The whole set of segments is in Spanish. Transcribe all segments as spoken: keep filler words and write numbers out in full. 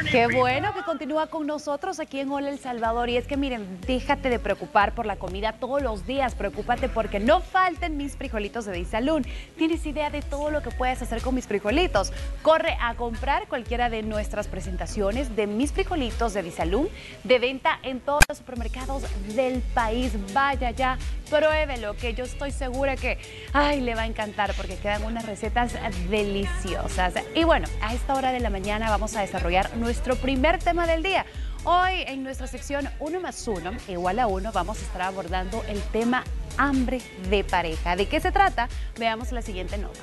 Qué bueno que continúa con nosotros aquí en Hola El Salvador. Y es que miren, déjate de preocupar por la comida todos los días. Preocúpate porque no falten mis frijolitos de Disalún. ¿Tienes idea de todo lo que puedes hacer con mis frijolitos? Corre a comprar cualquiera de nuestras presentaciones de mis frijolitos de Disalún, de venta en todos los supermercados del país. Vaya ya, pruébelo, que yo estoy segura que ay, le va a encantar porque quedan unas recetas deliciosas. Y bueno, a esta hora de la mañana vamos a desarrollar nuestro primer tema del día. Hoy en nuestra sección uno más uno igual a uno vamos a estar abordando el tema hambre de pareja. ¿De qué se trata? Veamos la siguiente nota.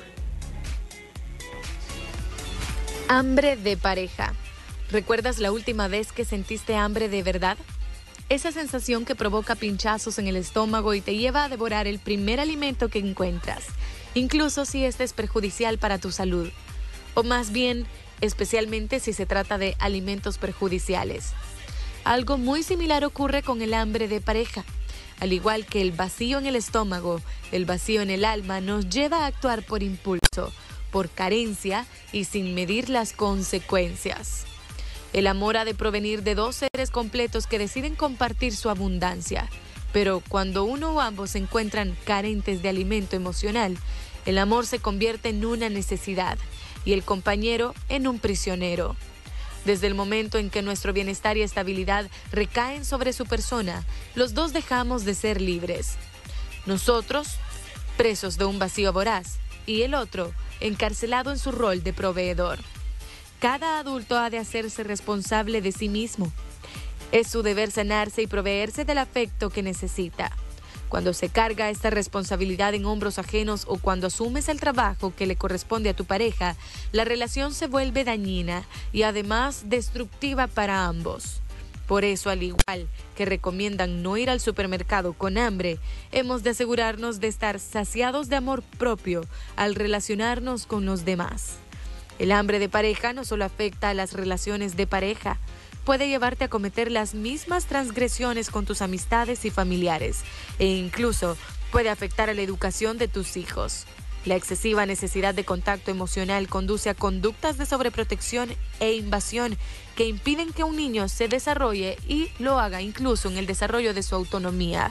Hambre de pareja. ¿Recuerdas la última vez que sentiste hambre de verdad? Esa sensación que provoca pinchazos en el estómago y te lleva a devorar el primer alimento que encuentras, incluso si este es perjudicial para tu salud. O más bien, especialmente si se trata de alimentos perjudiciales. Algo muy similar ocurre con el hambre de pareja. Al igual que el vacío en el estómago, el vacío en el alma nos lleva a actuar por impulso, por carencia y sin medir las consecuencias. El amor ha de provenir de dos seres completos que deciden compartir su abundancia. Pero cuando uno o ambos se encuentran carentes de alimento emocional, el amor se convierte en una necesidad y el compañero en un prisionero. Desde el momento en que nuestro bienestar y estabilidad recaen sobre su persona, los dos dejamos de ser libres. Nosotros, presos de un vacío voraz, y el otro, encarcelado en su rol de proveedor. Cada adulto ha de hacerse responsable de sí mismo. Es su deber sanarse y proveerse del afecto que necesita. Cuando se carga esta responsabilidad en hombros ajenos o cuando asumes el trabajo que le corresponde a tu pareja, la relación se vuelve dañina y además destructiva para ambos. Por eso, al igual que recomiendan no ir al supermercado con hambre, hemos de asegurarnos de estar saciados de amor propio al relacionarnos con los demás. El hambre de pareja no solo afecta a las relaciones de pareja, puede llevarte a cometer las mismas transgresiones con tus amistades y familiares, e incluso puede afectar a la educación de tus hijos. La excesiva necesidad de contacto emocional conduce a conductas de sobreprotección e invasión que impiden que un niño se desarrolle y lo haga incluso en el desarrollo de su autonomía.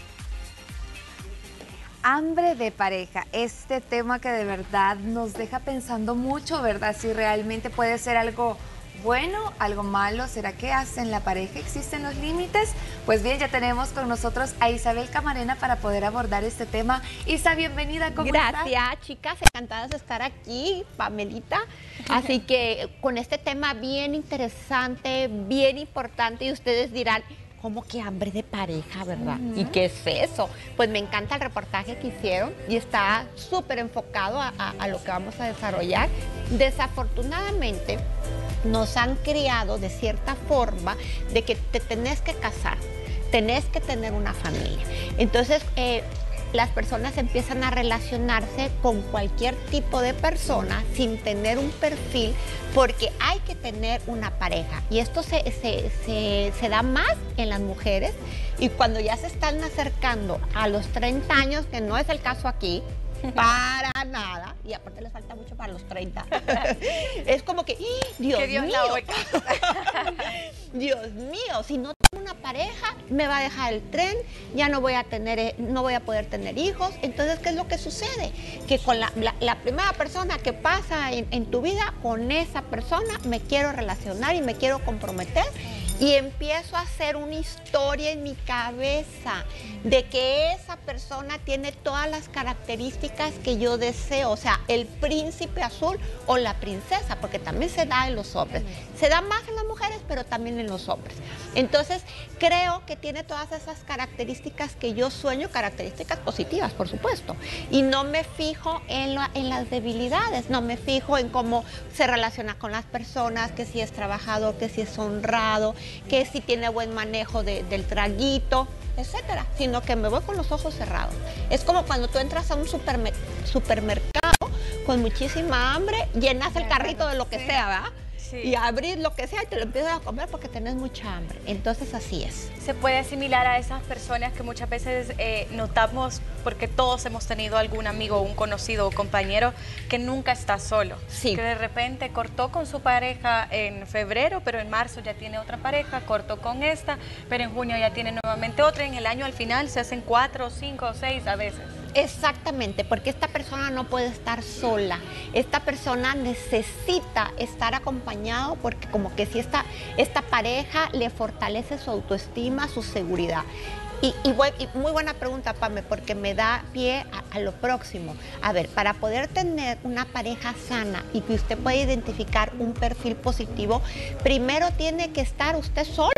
Hambre de pareja, este tema que de verdad nos deja pensando mucho, ¿verdad? Si realmente puede ser algo bueno, algo malo. ¿Será que hasta en la pareja existen los límites? Pues bien, ya tenemos con nosotros a Isabel Camarena para poder abordar este tema. Isa, bienvenida, ¿cómo estás? Gracias, chicas, encantadas de estar aquí, Pamelita. Así que con este tema bien interesante, bien importante, y ustedes dirán, ¿cómo que hambre de pareja, verdad? Uh-huh. ¿Y qué es eso? Pues me encanta el reportaje que hicieron y está súper enfocado a, a, a lo que vamos a desarrollar. Desafortunadamente, nos han criado de cierta forma de que te tenés que casar, tenés que tener una familia. Entonces, eh, las personas empiezan a relacionarse con cualquier tipo de persona sin tener un perfil, porque hay que tener una pareja. Y esto se, se, se, se da más en las mujeres, y cuando ya se están acercando a los treinta años, que no es el caso aquí, para nada, y aparte les falta mucho para los treinta. Es como que, Dios, que Dios mío, Dios mío, si no tengo una pareja, me va a dejar el tren, ya no voy a tener, no voy a poder tener hijos. Entonces, ¿qué es lo que sucede? Que con la, la, la primera persona que pasa en, en tu vida, con esa persona me quiero relacionar y me quiero comprometer. Y empiezo a hacer una historia en mi cabeza de que esa persona tiene todas las características que yo deseo, o sea, el príncipe azul o la princesa, porque también se da en los hombres. Se da más en las mujeres, pero también en los hombres. Entonces, creo que tiene todas esas características que yo sueño, características positivas, por supuesto. Y no me fijo en, la, en las debilidades, no me fijo en cómo se relaciona con las personas, que si es trabajador, que si es honrado, que si tiene buen manejo de, del traguito, etcétera, sino que me voy con los ojos cerrados. Es como cuando tú entras a un supermer supermercado con muchísima hambre, llenas el carrito de lo que sea, ¿verdad? sí. y abrir lo que sea y te lo empiezas a comer porque tenés mucha hambre. Entonces así es. Se puede asimilar a esas personas que muchas veces eh, notamos, porque todos hemos tenido algún amigo, un conocido o compañero que nunca está solo. Sí. Que de repente cortó con su pareja en febrero, pero en marzo ya tiene otra pareja, cortó con esta, pero en junio ya tiene nuevamente otra, y en el año al final se hacen cuatro, cinco o seis a veces. Exactamente, porque esta persona no puede estar sola. Esta persona necesita estar acompañado porque como que si esta, esta pareja le fortalece su autoestima, su seguridad. Y, y, buen, y muy buena pregunta, Pame, porque me da pie a, a lo próximo. A ver, para poder tener una pareja sana y que usted pueda identificar un perfil positivo, primero tiene que estar usted solo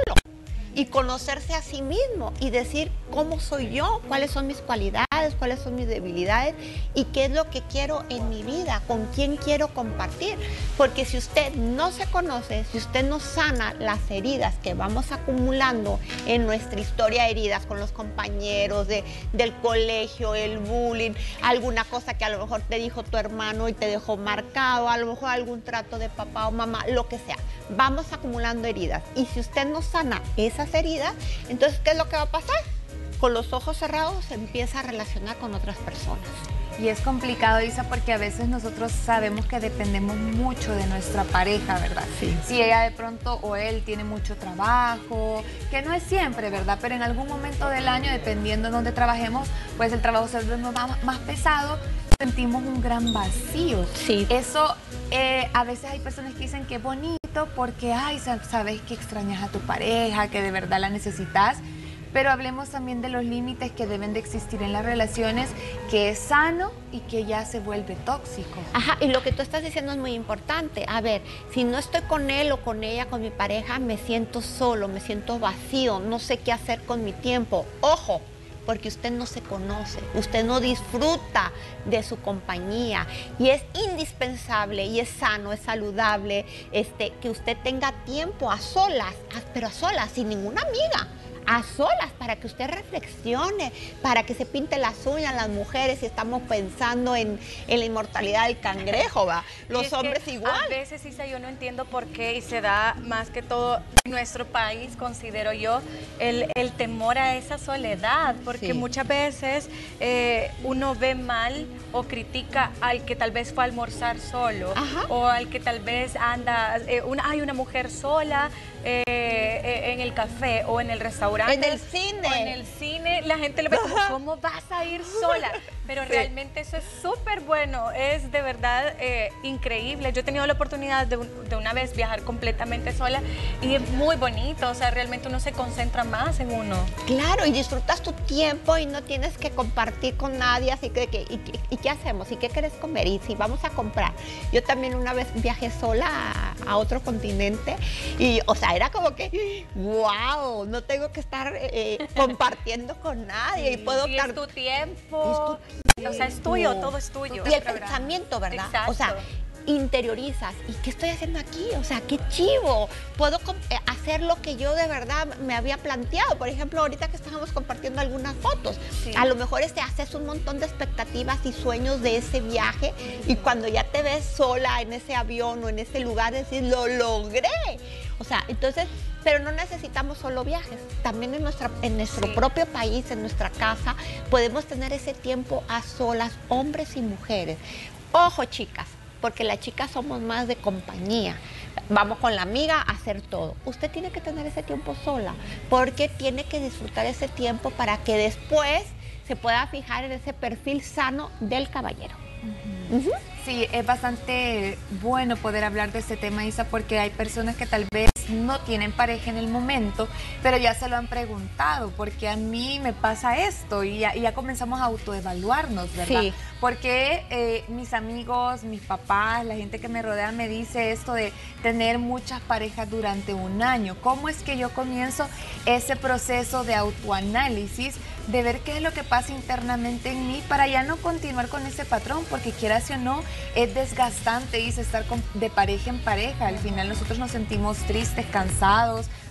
y conocerse a sí mismo y decir cómo soy yo, cuáles son mis cualidades, cuáles son mis debilidades y qué es lo que quiero en mi vida, con quién quiero compartir. Porque si usted no se conoce, si usted no sana las heridas que vamos acumulando en nuestra historia, heridas con los compañeros de, del colegio, el bullying, alguna cosa que a lo mejor te dijo tu hermano y te dejó marcado, a lo mejor algún trato de papá o mamá, lo que sea, vamos acumulando heridas. Y si usted no sana esas heridas, entonces, ¿qué es lo que va a pasar? Con los ojos cerrados se empieza a relacionar con otras personas. Y es complicado, Isa, porque a veces nosotros sabemos que dependemos mucho de nuestra pareja, ¿verdad? Sí. Si ella de pronto o él tiene mucho trabajo, que no es siempre, ¿verdad? Pero en algún momento del año, dependiendo de dónde trabajemos, pues el trabajo se vuelve más, más pesado, sentimos un gran vacío. Sí. Eso, eh, a veces hay personas que dicen que es bonito porque, ay, sabes que extrañas a tu pareja, que de verdad la necesitas. Pero hablemos también de los límites que deben de existir en las relaciones, que es sano y que ya se vuelve tóxico. Ajá, y lo que tú estás diciendo es muy importante. A ver, si no estoy con él o con ella, con mi pareja, me siento solo, me siento vacío, no sé qué hacer con mi tiempo. Ojo, porque usted no se conoce, usted no disfruta de su compañía y es indispensable y es sano, es saludable este, que usted tenga tiempo a solas, pero a solas, sin ninguna amiga. A solas, para que usted reflexione, para que se pinte las uñas las mujeres, si estamos pensando en, en la inmortalidad del cangrejo, ¿va? Los hombres igual. A veces, Isa, yo no entiendo por qué, y se da más que todo en nuestro país, considero yo, el, el temor a esa soledad, porque Sí. muchas veces eh, uno ve mal o critica al que tal vez fue a almorzar solo, Ajá. o al que tal vez anda, eh, una, hay una mujer sola eh, eh, en el café o en el restaurante. En el cine. O en el cine, la gente le ve como, ¿cómo vas a ir sola? Pero Sí. realmente eso es súper bueno, es de verdad eh, increíble. Yo he tenido la oportunidad de, un, de una vez viajar completamente sola y es muy bonito, o sea, realmente uno se concentra más en uno. Claro, y disfrutas tu tiempo y no tienes que compartir con nadie, así que, que y, y, ¿y qué hacemos? ¿Y qué quieres comer? Y si vamos a comprar. Yo también una vez viajé sola a, a otro continente y, o sea, era como que, wow, no tengo que estar eh, compartiendo con nadie y puedo Y estar... es tu tiempo, Es tu o sea, es tuyo, todo es tuyo. Y el pensamiento, ¿verdad? Exacto. O sea, interiorizas. ¿Y qué estoy haciendo aquí? O sea, qué chivo. Puedo hacer lo que yo de verdad me había planteado. Por ejemplo, ahorita que estábamos compartiendo algunas fotos, sí. A lo mejor este, haces un montón de expectativas y sueños de ese viaje y cuando ya te ves sola en ese avión o en ese lugar, decir, lo logré. O sea, entonces, pero no necesitamos solo viajes. También en, nuestra, en nuestro sí. propio país, en nuestra casa, podemos tener ese tiempo a solas, hombres y mujeres. Ojo, chicas, porque las chicas somos más de compañía. Vamos con la amiga a hacer todo. Usted tiene que tener ese tiempo sola, porque tiene que disfrutar ese tiempo para que después se pueda fijar en ese perfil sano del caballero. Uh-huh. Uh-huh. Sí, es bastante bueno poder hablar de este tema, Isa, porque hay personas que tal vez no tienen pareja en el momento, pero ya se lo han preguntado, porque a mí me pasa esto y ya, y ya comenzamos a autoevaluarnos, ¿verdad? Sí. Porque eh, mis amigos, mis papás, la gente que me rodea me dice esto de tener muchas parejas durante un año. ¿Cómo es que yo comienzo ese proceso de autoanálisis, de ver qué es lo que pasa internamente en mí para ya no continuar con ese patrón? Porque quieras o no, es desgastante, Isa, estar con, de pareja en pareja. Al final nosotros nos sentimos tristes, cansados,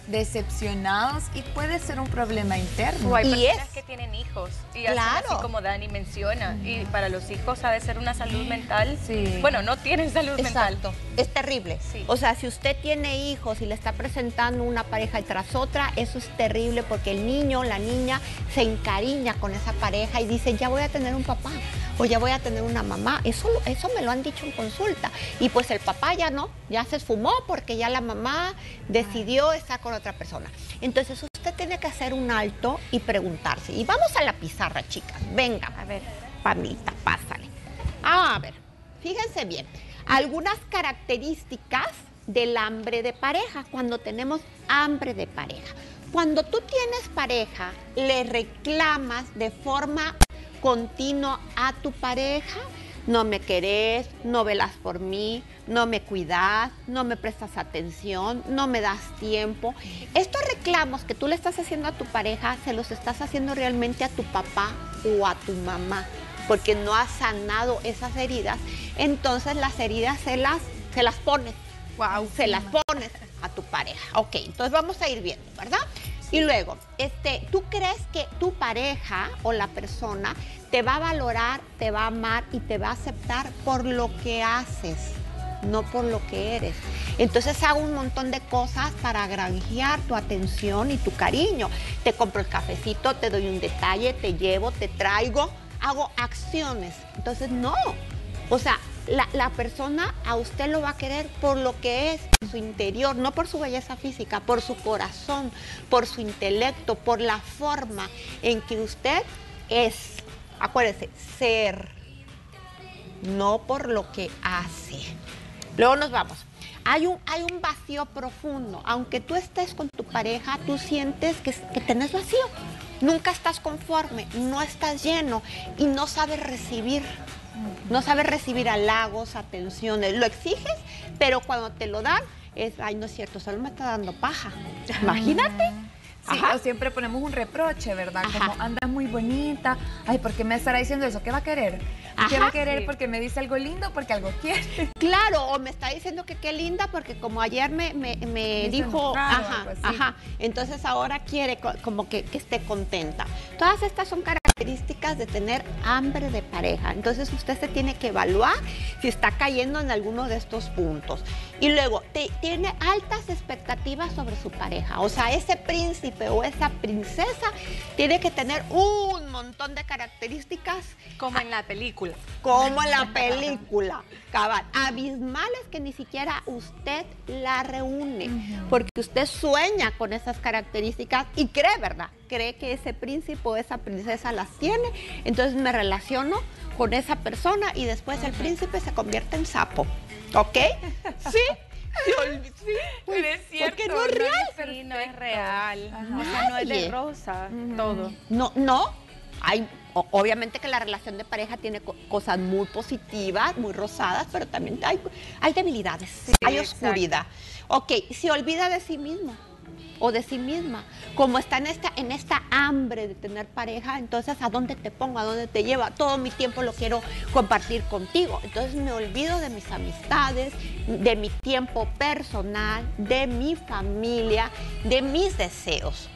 decepcionados y puede ser un problema interno. O hay Y personas es- que tienen hijos y Claro. hacen así como Dani menciona. Y para los hijos ha de ser una salud mental. Sí. Bueno, no tienen salud mental. Exacto, es terrible. Sí. O sea, si usted tiene hijos y le está presentando una pareja tras otra, eso es terrible porque el niño, la niña se encariña con esa pareja y dice, ya voy a tener un papá o ya voy a tener una mamá. Eso, lo- eso me lo han dicho en consulta. Y pues el papá ya no, ya se esfumó porque ya la mamá decidió estar con otra persona. Entonces usted tiene que hacer un alto y preguntarse. Y vamos a la pizarra, chicas. Venga, A ver. Pamita, pásale. Ah, a ver, fíjense bien. Algunas características del hambre de pareja, cuando tenemos hambre de pareja. Cuando tú tienes pareja, le reclamas de forma continua a tu pareja, no me querés, no velas por mí, no me cuidas, no me prestas atención, no me das tiempo. Estos reclamos que tú le estás haciendo a tu pareja, se los estás haciendo realmente a tu papá o a tu mamá, porque no has sanado esas heridas. Entonces las heridas se las, se las pones, Wow. se las pones a tu pareja. Ok, entonces vamos a ir viendo, ¿verdad? Y luego, este, ¿tú crees que tu pareja o la persona te va a valorar, te va a amar y te va a aceptar por lo que haces, no por lo que eres? Entonces hago un montón de cosas para granjear tu atención y tu cariño. Te compro el cafecito, te doy un detalle, te llevo, te traigo, hago acciones. Entonces no, o sea, la, la persona a usted lo va a querer por lo que es, por su interior, no por su belleza física, por su corazón, por su intelecto, por la forma en que usted es. Acuérdese, ser, no por lo que hace. Luego nos vamos. Hay un, hay un vacío profundo. Aunque tú estés con tu pareja, tú sientes que, que tenés vacío. Nunca estás conforme, no estás lleno y no sabes recibir. No sabes recibir halagos, atenciones. Lo exiges, pero cuando te lo dan, es, ay, no es cierto, solo me está dando paja. Imagínate. Sí, Ajá. o siempre ponemos un reproche, ¿verdad? Ajá. Como anda muy bonita. Ay, ¿por qué me estará diciendo eso? ¿Qué va a querer? ¿Qué Ajá. va a querer? Sí. Porque me dice algo lindo, porque algo quiere. Claro, o me está diciendo que qué linda porque como ayer me, me, me hizo dijo, enojar o ajá, algo así. ajá, entonces ahora quiere co- como que, que esté contenta. Todas estas son características de tener hambre de pareja. Entonces usted se tiene que evaluar si está cayendo en alguno de estos puntos. Y luego, te- tiene altas expectativas sobre su pareja. O sea, ese príncipe o esa princesa tiene que tener un montón de características Como en la película. como en la película, cabal, abismales que ni siquiera usted la reúne, porque usted sueña con esas características y cree, ¿verdad? Cree que ese príncipe o esa princesa las tiene, entonces me relaciono con esa persona y después el príncipe se convierte en sapo, ¿ok? ¿Sí? Sí, ol- sí, pues, Pero es cierto, porque no es no real. es Sí, no es real. Ajá. O sea, no es Nadie. de rosa todo. No, no. Hay, o- obviamente que la relación de pareja tiene co- cosas muy positivas, muy rosadas, pero también hay, hay debilidades, hay oscuridad. Ok, se olvida de sí mismo o de sí misma. Como está en esta, en esta hambre de tener pareja, entonces ¿a dónde te pongo? ¿A dónde te lleva? Todo mi tiempo lo quiero compartir contigo. Entonces me olvido de mis amistades, de mi tiempo personal, de mi familia, de mis deseos.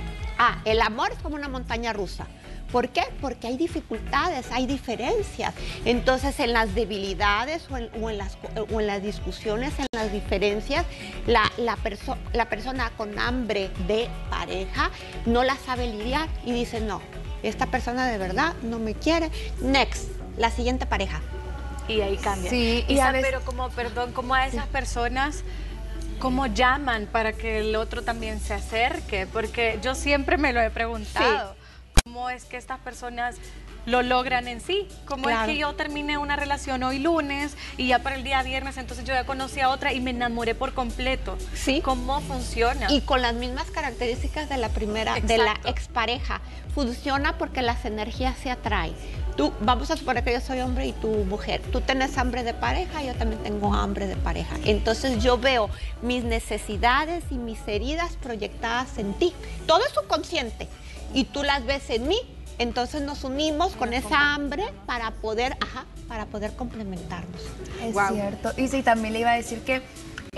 Ah, el amor es como una montaña rusa. ¿Por qué? Porque hay dificultades, hay diferencias. Entonces, en las debilidades o en, o en las, o en las discusiones, en las diferencias, la, la, perso la persona con hambre de pareja no la sabe lidiar y dice, no, esta persona de verdad no me quiere. Next, la siguiente pareja. Y ahí cambia. Sí, y Isa, a veces- pero como, perdón, como a esas personas, ¿cómo llaman para que el otro también se acerque? Porque yo siempre me lo he preguntado. ¿Cómo es que estas personas lo logran en sí? ¿Cómo Claro. es que yo terminé una relación hoy lunes y ya para el día viernes entonces yo ya conocí a otra y me enamoré por completo? Sí. ¿Cómo funciona? Y con las mismas características de la primera, de la Exacto. expareja. Funciona porque las energías se atraen. Tú, vamos a suponer que yo soy hombre y tú mujer. Tú tienes hambre de pareja, yo también tengo hambre de pareja. Entonces yo veo mis necesidades y mis heridas proyectadas en ti. Todo es subconsciente. Y tú las ves en mí. Entonces nos unimos con esa hambre para poder, ajá, para poder complementarnos. Es Wow. cierto. Y sí, también le iba a decir que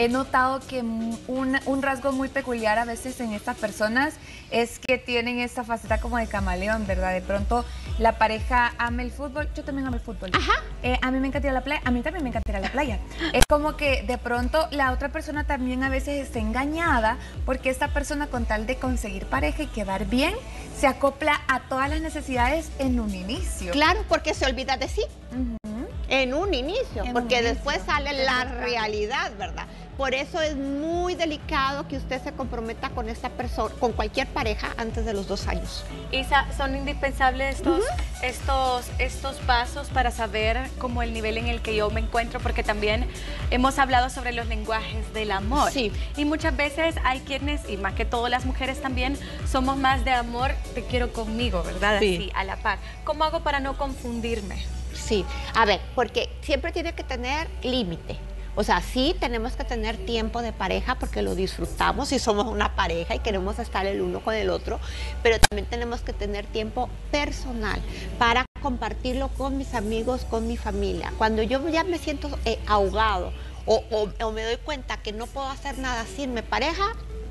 he notado que un, un rasgo muy peculiar a veces en estas personas es que tienen esta faceta como de camaleón, ¿verdad? De pronto la pareja ama el fútbol, yo también amo el fútbol. Ajá. Eh, a mí me encanta ir a la playa, a mí también me encanta ir a la playa. Es como que de pronto la otra persona también a veces está engañada porque esta persona, con tal de conseguir pareja y quedar bien, se acopla a todas las necesidades en un inicio. Claro, porque se olvida de sí. Uh-huh. En un inicio, En porque un después inicio. sale la realidad, ¿verdad? Por eso es muy delicado que usted se comprometa con esta persona, con cualquier pareja, antes de los dos años. Isa, son indispensables estos, uh-huh. estos, estos pasos para saber cómo el nivel en el que yo me encuentro, porque también hemos hablado sobre los lenguajes del amor. Sí. Y muchas veces hay quienes, y más que todo las mujeres también, somos más de amor, te quiero conmigo, ¿verdad? Sí. Así, a la par. ¿Cómo hago para no confundirme? Sí, a ver, porque siempre tiene que tener límite. O sea, sí tenemos que tener tiempo de pareja porque lo disfrutamos y somos una pareja y queremos estar el uno con el otro, pero también tenemos que tener tiempo personal para compartirlo con mis amigos, con mi familia. Cuando yo ya me siento eh, ahogado o, o, o me doy cuenta que no puedo hacer nada sin mi pareja,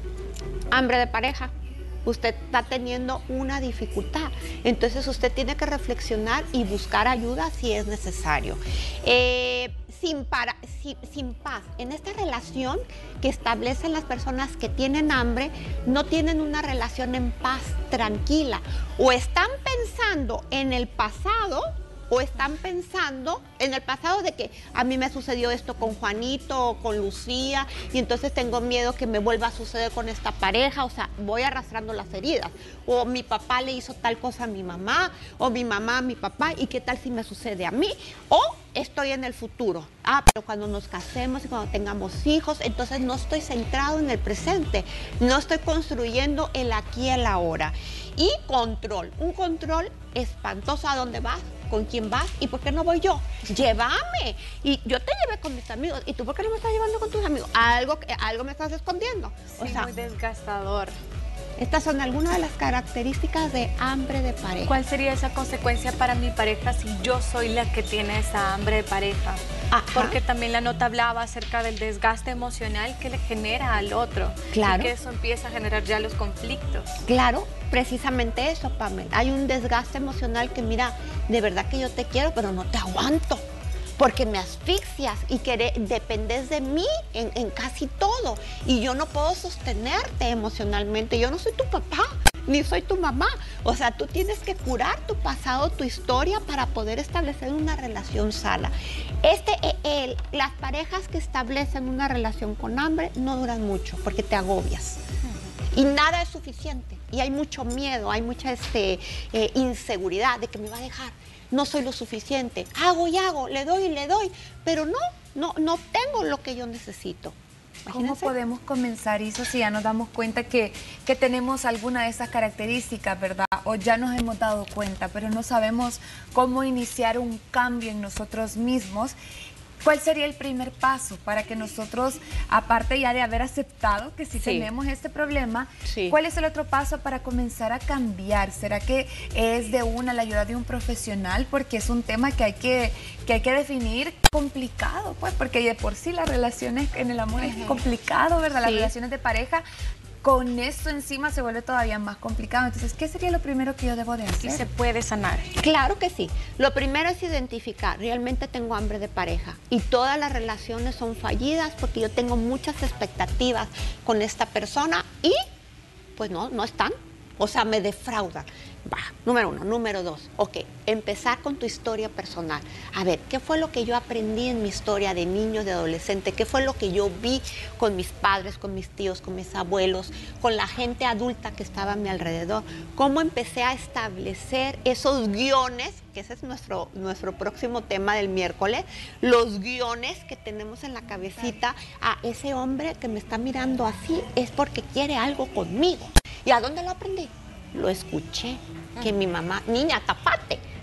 hambre de pareja. Usted está teniendo una dificultad, entonces usted tiene que reflexionar y buscar ayuda si es necesario. Eh, sin, para, sin, sin paz, en esta relación que establecen las personas que tienen hambre, no tienen una relación en paz, tranquila, o están pensando en el pasado, o están pensando en el pasado de que a mí me sucedió esto con Juanito o con Lucía y entonces tengo miedo que me vuelva a suceder con esta pareja, o sea, voy arrastrando las heridas. O mi papá le hizo tal cosa a mi mamá, o mi mamá a mi papá, ¿y qué tal si me sucede a mí? O estoy en el futuro. Ah, pero cuando nos casemos y cuando tengamos hijos, entonces no estoy centrado en el presente, no estoy construyendo el aquí y el ahora. Y control, un control espantoso. ¿A dónde vas? ¿Con quién vas? ¿Y por qué no voy yo? Llévame. Y yo te llevé con mis amigos. ¿Y tú por qué no me estás llevando con tus amigos? Algo, algo me estás escondiendo. Sí, o sea, muy desgastador. Estas son algunas de las características de hambre de pareja. ¿Cuál sería esa consecuencia para mi pareja si yo soy la que tiene esa hambre de pareja? Ajá. Porque también la nota hablaba acerca del desgaste emocional que le genera al otro. Claro. Y que eso empieza a generar ya los conflictos. Claro, precisamente eso, Pamela. Hay un desgaste emocional que, mira, de verdad que yo te quiero, pero no te aguanto. Porque me asfixias y que dependes de mí en, en casi todo. Y yo no puedo sostenerte emocionalmente. Yo no soy tu papá, ni soy tu mamá. O sea, tú tienes que curar tu pasado, tu historia, para poder establecer una relación sana. Este, el, las parejas que establecen una relación con hambre no duran mucho porque te agobias. Y nada es suficiente. Y hay mucho miedo, hay mucha este, eh, inseguridad de que me va a dejar. No soy lo suficiente, hago y hago, le doy y le doy, pero no, no, no obtengo lo que yo necesito. Imagínense. ¿Cómo podemos comenzar, Isa, si ya nos damos cuenta que, que tenemos alguna de esas características, verdad? O ya nos hemos dado cuenta, pero no sabemos cómo iniciar un cambio en nosotros mismos. ¿Cuál sería el primer paso para que nosotros, aparte ya de haber aceptado que sí, sí. tenemos este problema, sí. cuál es el otro paso para comenzar a cambiar? ¿Será que es de una la ayuda de un profesional? Porque es un tema que hay que, que, hay que definir complicado, pues, porque de por sí las relaciones en el amor uh-huh. es complicado, ¿verdad? Sí. Las relaciones de pareja, con esto encima se vuelve todavía más complicado. Entonces, ¿qué sería lo primero que yo debo de hacer? ¿Y se puede sanar? Claro que sí. Lo primero es identificar, realmente tengo hambre de pareja y todas las relaciones son fallidas porque yo tengo muchas expectativas con esta persona y pues no, no están. O sea, me defraudan. Va, número uno. Número dos, ok, empezar con tu historia personal. A ver, ¿qué fue lo que yo aprendí en mi historia de niño, de adolescente? ¿Qué fue lo que yo vi con mis padres, con mis tíos, con mis abuelos, con la gente adulta que estaba a mi alrededor? ¿Cómo empecé a establecer esos guiones? Que ese es nuestro, nuestro próximo tema del miércoles. Los guiones que tenemos en la cabecita. A ese hombre que me está mirando así es porque quiere algo conmigo. ¿Y a dónde lo aprendí? Lo escuché, que mi mamá, niña, tapate,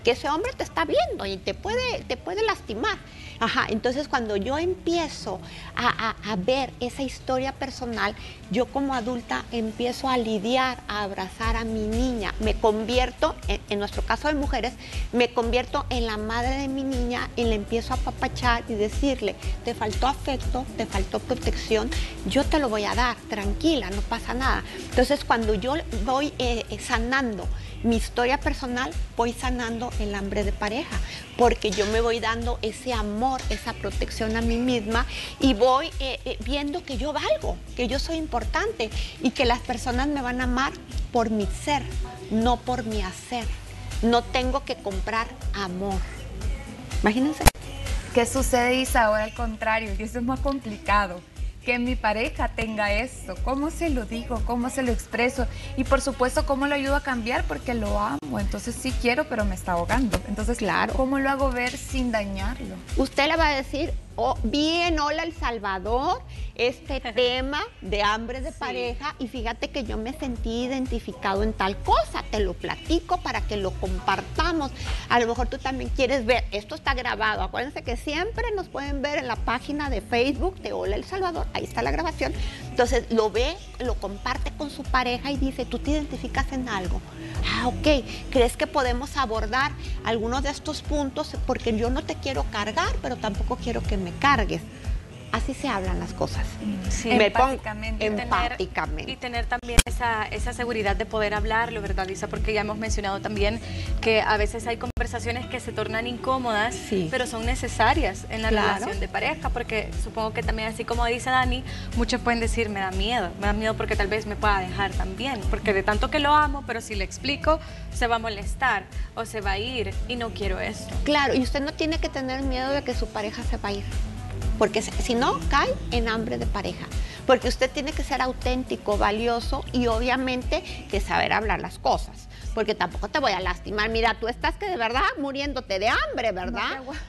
porque ese hombre te está viendo y te puede, te puede lastimar. Ajá, entonces cuando yo empiezo a, a, a ver esa historia personal, yo como adulta empiezo a lidiar, a abrazar a mi niña, me convierto, en, en nuestro caso de mujeres, me convierto en la madre de mi niña y le empiezo a apapachar y decirle, te faltó afecto, te faltó protección, yo te lo voy a dar, tranquila, no pasa nada. Entonces cuando yo voy eh, sanando mi historia personal, voy sanando el hambre de pareja, porque yo me voy dando ese amor, esa protección a mí misma y voy eh, eh, viendo que yo valgo, que yo soy importante y que las personas me van a amar por mi ser, no por mi hacer. No tengo que comprar amor. Imagínense. ¿Qué sucede, Isa? Ahora al contrario, y eso es más complicado. Que mi pareja tenga esto, ¿cómo se lo digo? ¿Cómo se lo expreso? Y por supuesto, ¿cómo lo ayudo a cambiar? Porque lo amo, entonces sí quiero, pero me está ahogando. Entonces, claro, ¿cómo lo hago ver sin dañarlo? Usted le va a decir, oh, bien, hola El Salvador, este tema de hambre de sí. pareja, y fíjate que yo me sentí identificado en tal cosa, te lo platico para que lo compartamos. A lo mejor tú también quieres ver, esto está grabado, acuérdense que siempre nos pueden ver en la página de Facebook de Hola El Salvador, ahí está la grabación. Entonces lo ve, lo comparte con su pareja y dice, ¿tú te identificas en algo? Ah, ok, ¿crees que podemos abordar algunos de estos puntos? Porque yo no te quiero cargar, pero tampoco quiero que me cargues. Así se hablan las cosas. Sí. Me empáticamente. pongo, empáticamente. Y tener también esa, esa seguridad de poder hablarlo, ¿verdad, Isa? Porque ya hemos mencionado también que a veces hay conversaciones que se tornan incómodas, sí. pero son necesarias en la claro. relación de pareja, porque supongo que también, así como dice Dani, muchos pueden decir, me da miedo, me da miedo porque tal vez me pueda dejar también, porque de tanto que lo amo, pero si le explico, se va a molestar o se va a ir y no quiero esto. Claro, y usted no tiene que tener miedo de que su pareja se va a ir. Porque si no, cae en hambre de pareja. Porque usted tiene que ser auténtico, valioso y obviamente que saber hablar las cosas. Porque tampoco te voy a lastimar. Mira, tú estás que de verdad muriéndote de hambre, ¿verdad? No,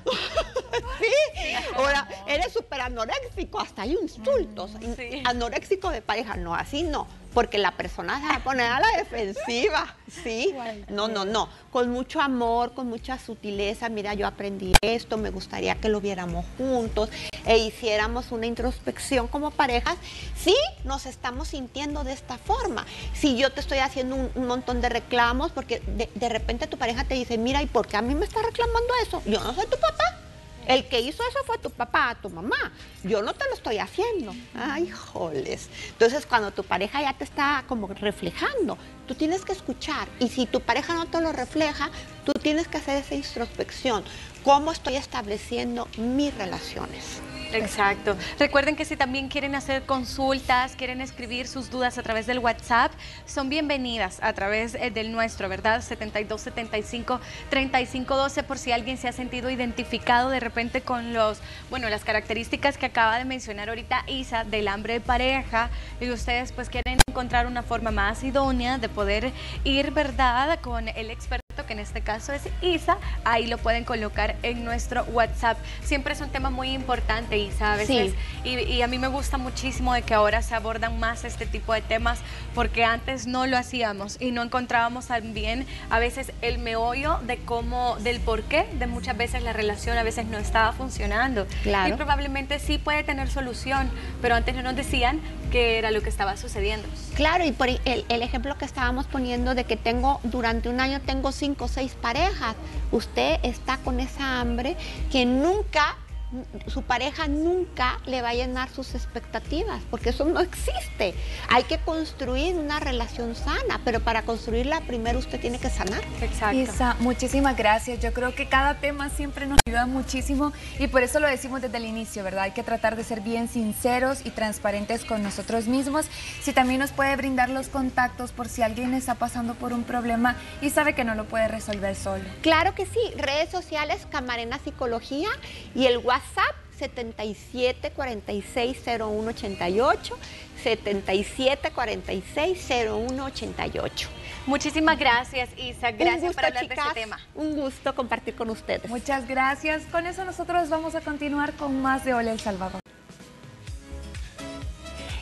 sí. Ahora, eres súper anoréxico, hasta hay insultos. Sí. Anoréxico de pareja, no, así no. Porque la persona se va a poner a la defensiva, ¿sí? No, no, no. Con mucho amor, con mucha sutileza. Mira, yo aprendí esto, me gustaría que lo viéramos juntos e hiciéramos una introspección como parejas. Sí, nos estamos sintiendo de esta forma. Si yo te estoy haciendo un, un montón de reclamos, porque de, de repente tu pareja te dice, mira, ¿y por qué a mí me está reclamando eso? Yo no soy tu papá. El que hizo eso fue tu papá, tu mamá. Yo no te lo estoy haciendo. Ay, joles. Entonces, cuando tu pareja ya te está como reflejando, tú tienes que escuchar. Y si tu pareja no te lo refleja, tú tienes que hacer esa introspección. ¿Cómo estoy estableciendo mis relaciones? Exacto. Recuerden que si también quieren hacer consultas, quieren escribir sus dudas a través del WhatsApp, son bienvenidas a través del nuestro, ¿verdad? setenta y dos setenta y cinco treinta y cinco doce, por si alguien se ha sentido identificado de repente con los, bueno, las características que acaba de mencionar ahorita Isa del hambre de pareja, y ustedes pues quieren encontrar una forma más idónea de poder ir, ¿verdad?, con el experto, que en este caso es Isa. Ahí lo pueden colocar en nuestro WhatsApp. Siempre es un tema muy importante, Isa, a veces, sí. y, y a mí me gusta muchísimo de que ahora se abordan más este tipo de temas, porque antes no lo hacíamos y no encontrábamos también a veces el meollo de cómo, del por qué de muchas veces la relación a veces no estaba funcionando. Claro. Y probablemente sí puede tener solución, pero antes no nos decían qué era lo que estaba sucediendo. Claro, y por el, el ejemplo que estábamos poniendo de que tengo, durante un año tengo cinco o seis parejas, usted está con esa hambre que nunca, su pareja nunca le va a llenar sus expectativas, porque eso no existe. Hay que construir una relación sana, pero para construirla primero usted tiene que sanar. Exacto. Isa, muchísimas gracias. Yo creo que cada tema siempre nos ayuda muchísimo y por eso lo decimos desde el inicio, ¿verdad? Hay que tratar de ser bien sinceros y transparentes con nosotros mismos. Si también nos puede brindar los contactos por si alguien está pasando por un problema y sabe que no lo puede resolver solo. Claro que sí. Redes sociales, Camarena Psicología, y el WhatsApp setenta y siete cuarenta y seis cero uno ochenta y ocho, setenta y siete cuarenta y seis cero uno ochenta y ocho. Muchísimas gracias, Isa. Gracias gusto, por hablar chicas, de este tema. Un gusto compartir con ustedes. Muchas gracias. Con eso nosotros vamos a continuar con más de Hola El Salvador.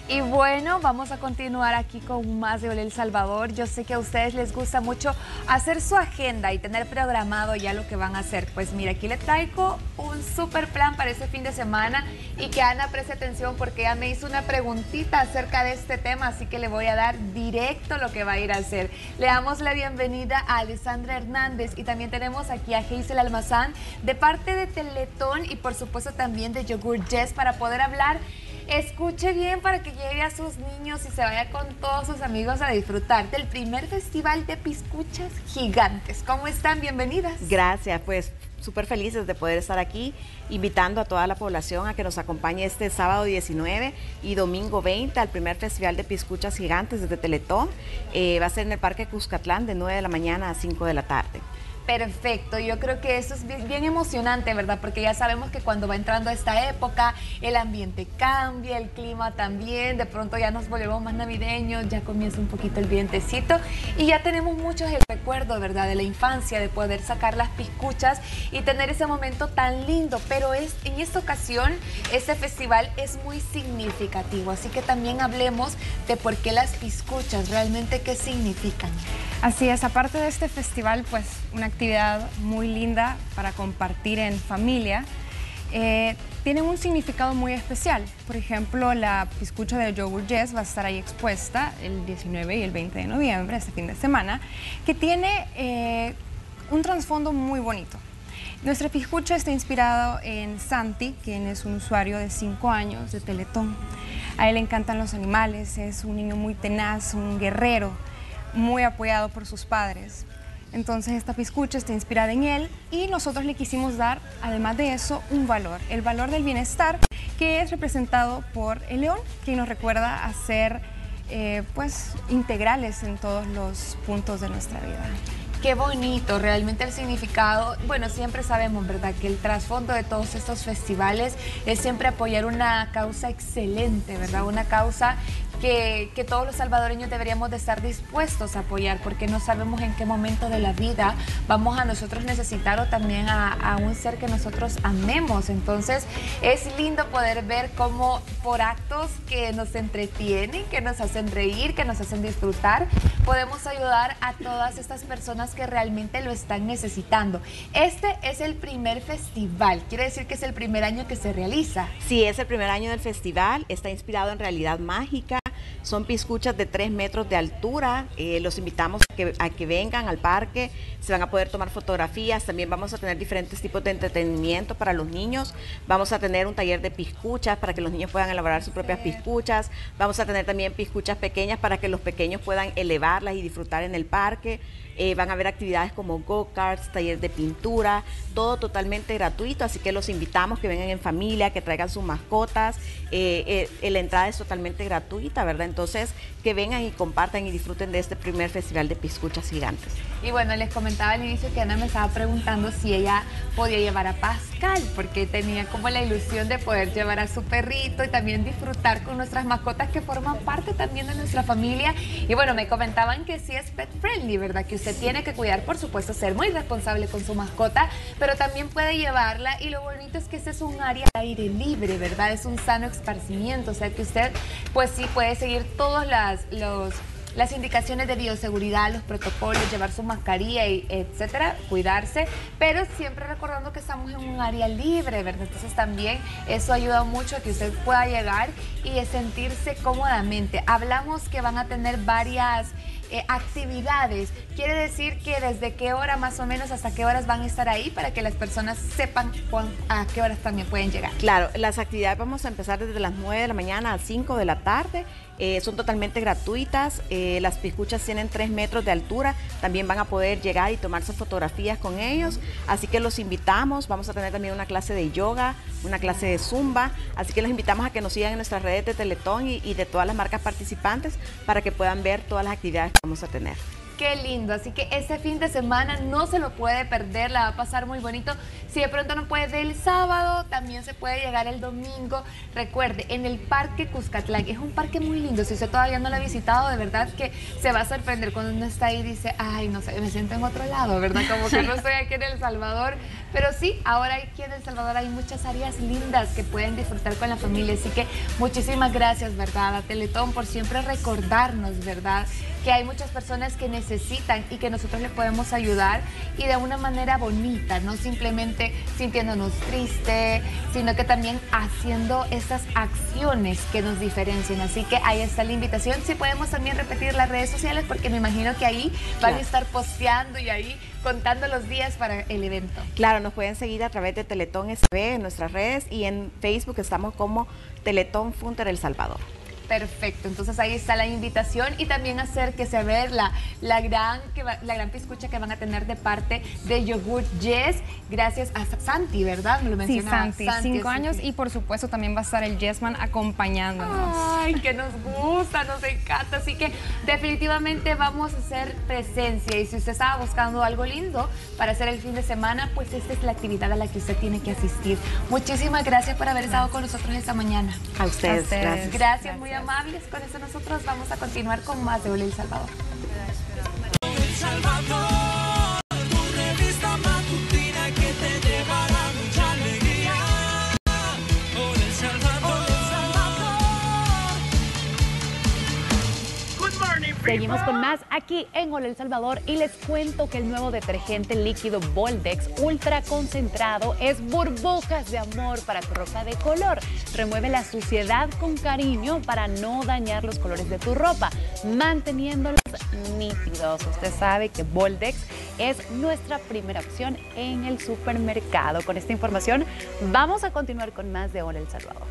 Y bueno, vamos a continuar aquí con más de Ole El Salvador. Yo sé que a ustedes les gusta mucho hacer su agenda y tener programado ya lo que van a hacer. Pues mira, aquí le traigo un super plan para este fin de semana y que Ana preste atención porque ella me hizo una preguntita acerca de este tema, así que le voy a dar directo lo que va a ir a hacer. Le damos la bienvenida a Alessandra Hernández y también tenemos aquí a Hazel Almazán de parte de Teletón y por supuesto también de Yogurt Yes para poder hablar. Escuche bien para que llegue a sus niños y se vaya con todos sus amigos a disfrutar del primer festival de piscuchas gigantes. ¿Cómo están? Bienvenidas. Gracias, pues súper felices de poder estar aquí, invitando a toda la población a que nos acompañe este sábado diecinueve y domingo veinte al primer festival de piscuchas gigantes desde Teletón. Eh, va a ser en el Parque Cuscatlán de nueve de la mañana a cinco de la tarde. Perfecto, yo creo que eso es bien, bien emocionante, ¿verdad? Porque ya sabemos que cuando va entrando esta época, el ambiente cambia, el clima también, de pronto ya nos volvemos más navideños, ya comienza un poquito el vientecito y ya tenemos muchos el recuerdo, ¿verdad? De la infancia, de poder sacar las piscuchas y tener ese momento tan lindo, pero es en esta ocasión, este festival es muy significativo, así que también hablemos de por qué las piscuchas, realmente qué significan. Así es, aparte de este festival, pues una actividad muy linda para compartir en familia, eh, tienen un significado muy especial. Por ejemplo, la piscucha de Yogurt Yes va a estar ahí expuesta el diecinueve y el veinte de noviembre, este fin de semana, que tiene eh, un trasfondo muy bonito. Nuestra piscucha está inspirado en Santi, quien es un usuario de cinco años de Teletón. A él le encantan los animales, es un niño muy tenaz, un guerrero, muy apoyado por sus padres. Entonces esta piscucha está inspirada en él y nosotros le quisimos dar, además de eso, un valor, el valor del bienestar, que es representado por el león, que nos recuerda a ser eh, pues, integrales en todos los puntos de nuestra vida. Qué bonito, realmente el significado, bueno, siempre sabemos, ¿verdad?, que el trasfondo de todos estos festivales es siempre apoyar una causa excelente, ¿verdad?, una causa que, que todos los salvadoreños deberíamos de estar dispuestos a apoyar, porque no sabemos en qué momento de la vida vamos a nosotros necesitar o también a, a un ser que nosotros amemos. Entonces, es lindo poder ver cómo por actos que nos entretienen, que nos hacen reír, que nos hacen disfrutar, podemos ayudar a todas estas personas que realmente lo están necesitando. Este es el primer festival, quiere decir que es el primer año que se realiza. Sí, es el primer año del festival, está inspirado en realidad mágica. Son piscuchas de tres metros de altura, eh, los invitamos a que, a que vengan al parque, se van a poder tomar fotografías, también vamos a tener diferentes tipos de entretenimiento para los niños, vamos a tener un taller de piscuchas para que los niños puedan elaborar sus propias piscuchas, vamos a tener también piscuchas pequeñas para que los pequeños puedan elevarlas y disfrutar en el parque. Eh, van a haber actividades como go-karts, taller de pintura, todo totalmente gratuito, así que los invitamos que vengan en familia, que traigan sus mascotas, eh, eh, la entrada es totalmente gratuita, ¿verdad? Entonces, que vengan y compartan y disfruten de este primer festival de piscuchas gigantes. Y bueno, les comentaba al inicio que Ana me estaba preguntando si ella podía llevar a Pascal, porque tenía como la ilusión de poder llevar a su perrito y también disfrutar con nuestras mascotas que forman parte también de nuestra familia. Y bueno, me comentaban que sí es pet friendly, ¿verdad? Que usted tiene que cuidar, por supuesto, ser muy responsable con su mascota, pero también puede llevarla y lo bonito es que este es un área de aire libre, ¿verdad? Es un sano esparcimiento, o sea que usted pues sí puede seguir todas las, los, las indicaciones de bioseguridad, los protocolos, llevar su mascarilla, y etcétera, cuidarse, pero siempre recordando que estamos en un área libre, ¿verdad? Entonces también eso ayuda mucho a que usted pueda llegar y sentirse cómodamente. Hablamos que van a tener varias Eh, actividades, quiere decir que desde qué hora más o menos hasta qué horas van a estar ahí para que las personas sepan cuán, a qué horas también pueden llegar. Claro, las actividades vamos a empezar desde las nueve de la mañana a cinco de la tarde, eh, son totalmente gratuitas, eh, las piscuchas tienen tres metros de altura, también van a poder llegar y tomarse fotografías con ellos, así que los invitamos, vamos a tener también una clase de yoga, una clase de zumba, así que los invitamos a que nos sigan en nuestras redes de Teletón y, y de todas las marcas participantes para que puedan ver todas las actividades que vamos a tener. Qué lindo, así que ese fin de semana no se lo puede perder, la va a pasar muy bonito. Si de pronto no puede el sábado, también se puede llegar el domingo. Recuerde, en el Parque Cuscatlán, es un parque muy lindo, si usted todavía no lo ha visitado, de verdad que se va a sorprender cuando uno está ahí y dice, ay, no sé, me siento en otro lado, ¿verdad? Como que no estoy aquí en El Salvador, pero sí, ahora aquí en El Salvador hay muchas áreas lindas que pueden disfrutar con la familia, así que muchísimas gracias, ¿verdad? A Teletón por siempre recordarnos, ¿verdad? Que hay muchas personas que necesitan y que nosotros les podemos ayudar y de una manera bonita, no simplemente sintiéndonos tristes, sino que también haciendo estas acciones que nos diferencian. Así que ahí está la invitación. Si podemos también repetir las redes sociales, porque me imagino que ahí van Claro. a estar posteando y ahí contando los días para el evento. Claro, nos pueden seguir a través de Teletón S B en nuestras redes y en Facebook estamos como Teletón Funter El Salvador. Perfecto, entonces ahí está la invitación y también acérquese a ver la, la, gran, que va, la gran piscucha que van a tener de parte de Yogurt Yes, gracias a Santi, ¿verdad? Me lo Sí, mencionaba. Santi, cinco así años que- y por supuesto también va a estar el Yesman acompañándonos. Ay, que nos gusta, nos encanta, así que definitivamente vamos a hacer presencia y si usted estaba buscando algo lindo para hacer el fin de semana, pues esta es la actividad a la que usted tiene que asistir. Muchísimas gracias por haber estado con nosotros esta mañana. A ustedes, A ustedes. gracias. Gracias, muy amables. Con eso nosotros vamos a continuar con más de Hola El Salvador. El Salvador, tu revista matutina que te llevará mucha alegría. Hola El Salvador, Good morning, Seguimos con más aquí en Hola El Salvador y les cuento que el nuevo detergente líquido Boldex ultra concentrado es burbujas de amor para tu ropa de color. Remueve la suciedad con cariño para no dañar los colores de tu ropa, manteniéndolos nítidos. Usted sabe que Boldex es nuestra primera opción en el supermercado. Con esta información vamos a continuar con más de Hola El Salvador.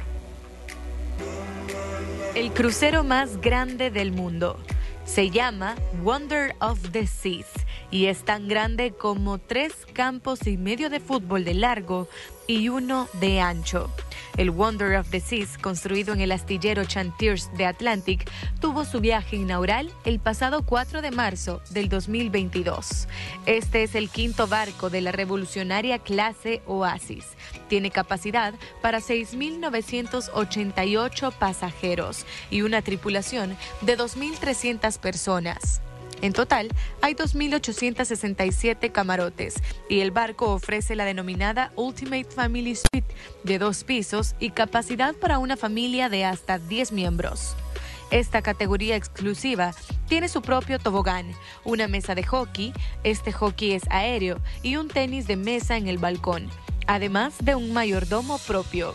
El crucero más grande del mundo se llama Wonder of the Seas y es tan grande como tres campos y medio de fútbol de largo y uno de ancho. El Wonder of the Seas, construido en el astillero Chantiers de Atlantic, tuvo su viaje inaugural el pasado cuatro de marzo del dos mil veintidós. Este es el quinto barco de la revolucionaria clase Oasis. Tiene capacidad para seis mil novecientos ochenta y ocho pasajeros y una tripulación de dos mil trescientas personas. En total, hay dos mil ochocientos sesenta y siete camarotes y el barco ofrece la denominada Ultimate Family Suite de dos pisos y capacidad para una familia de hasta diez miembros. Esta categoría exclusiva tiene su propio tobogán, una mesa de hockey, este hockey es aéreo y un tenis de mesa en el balcón, además de un mayordomo propio.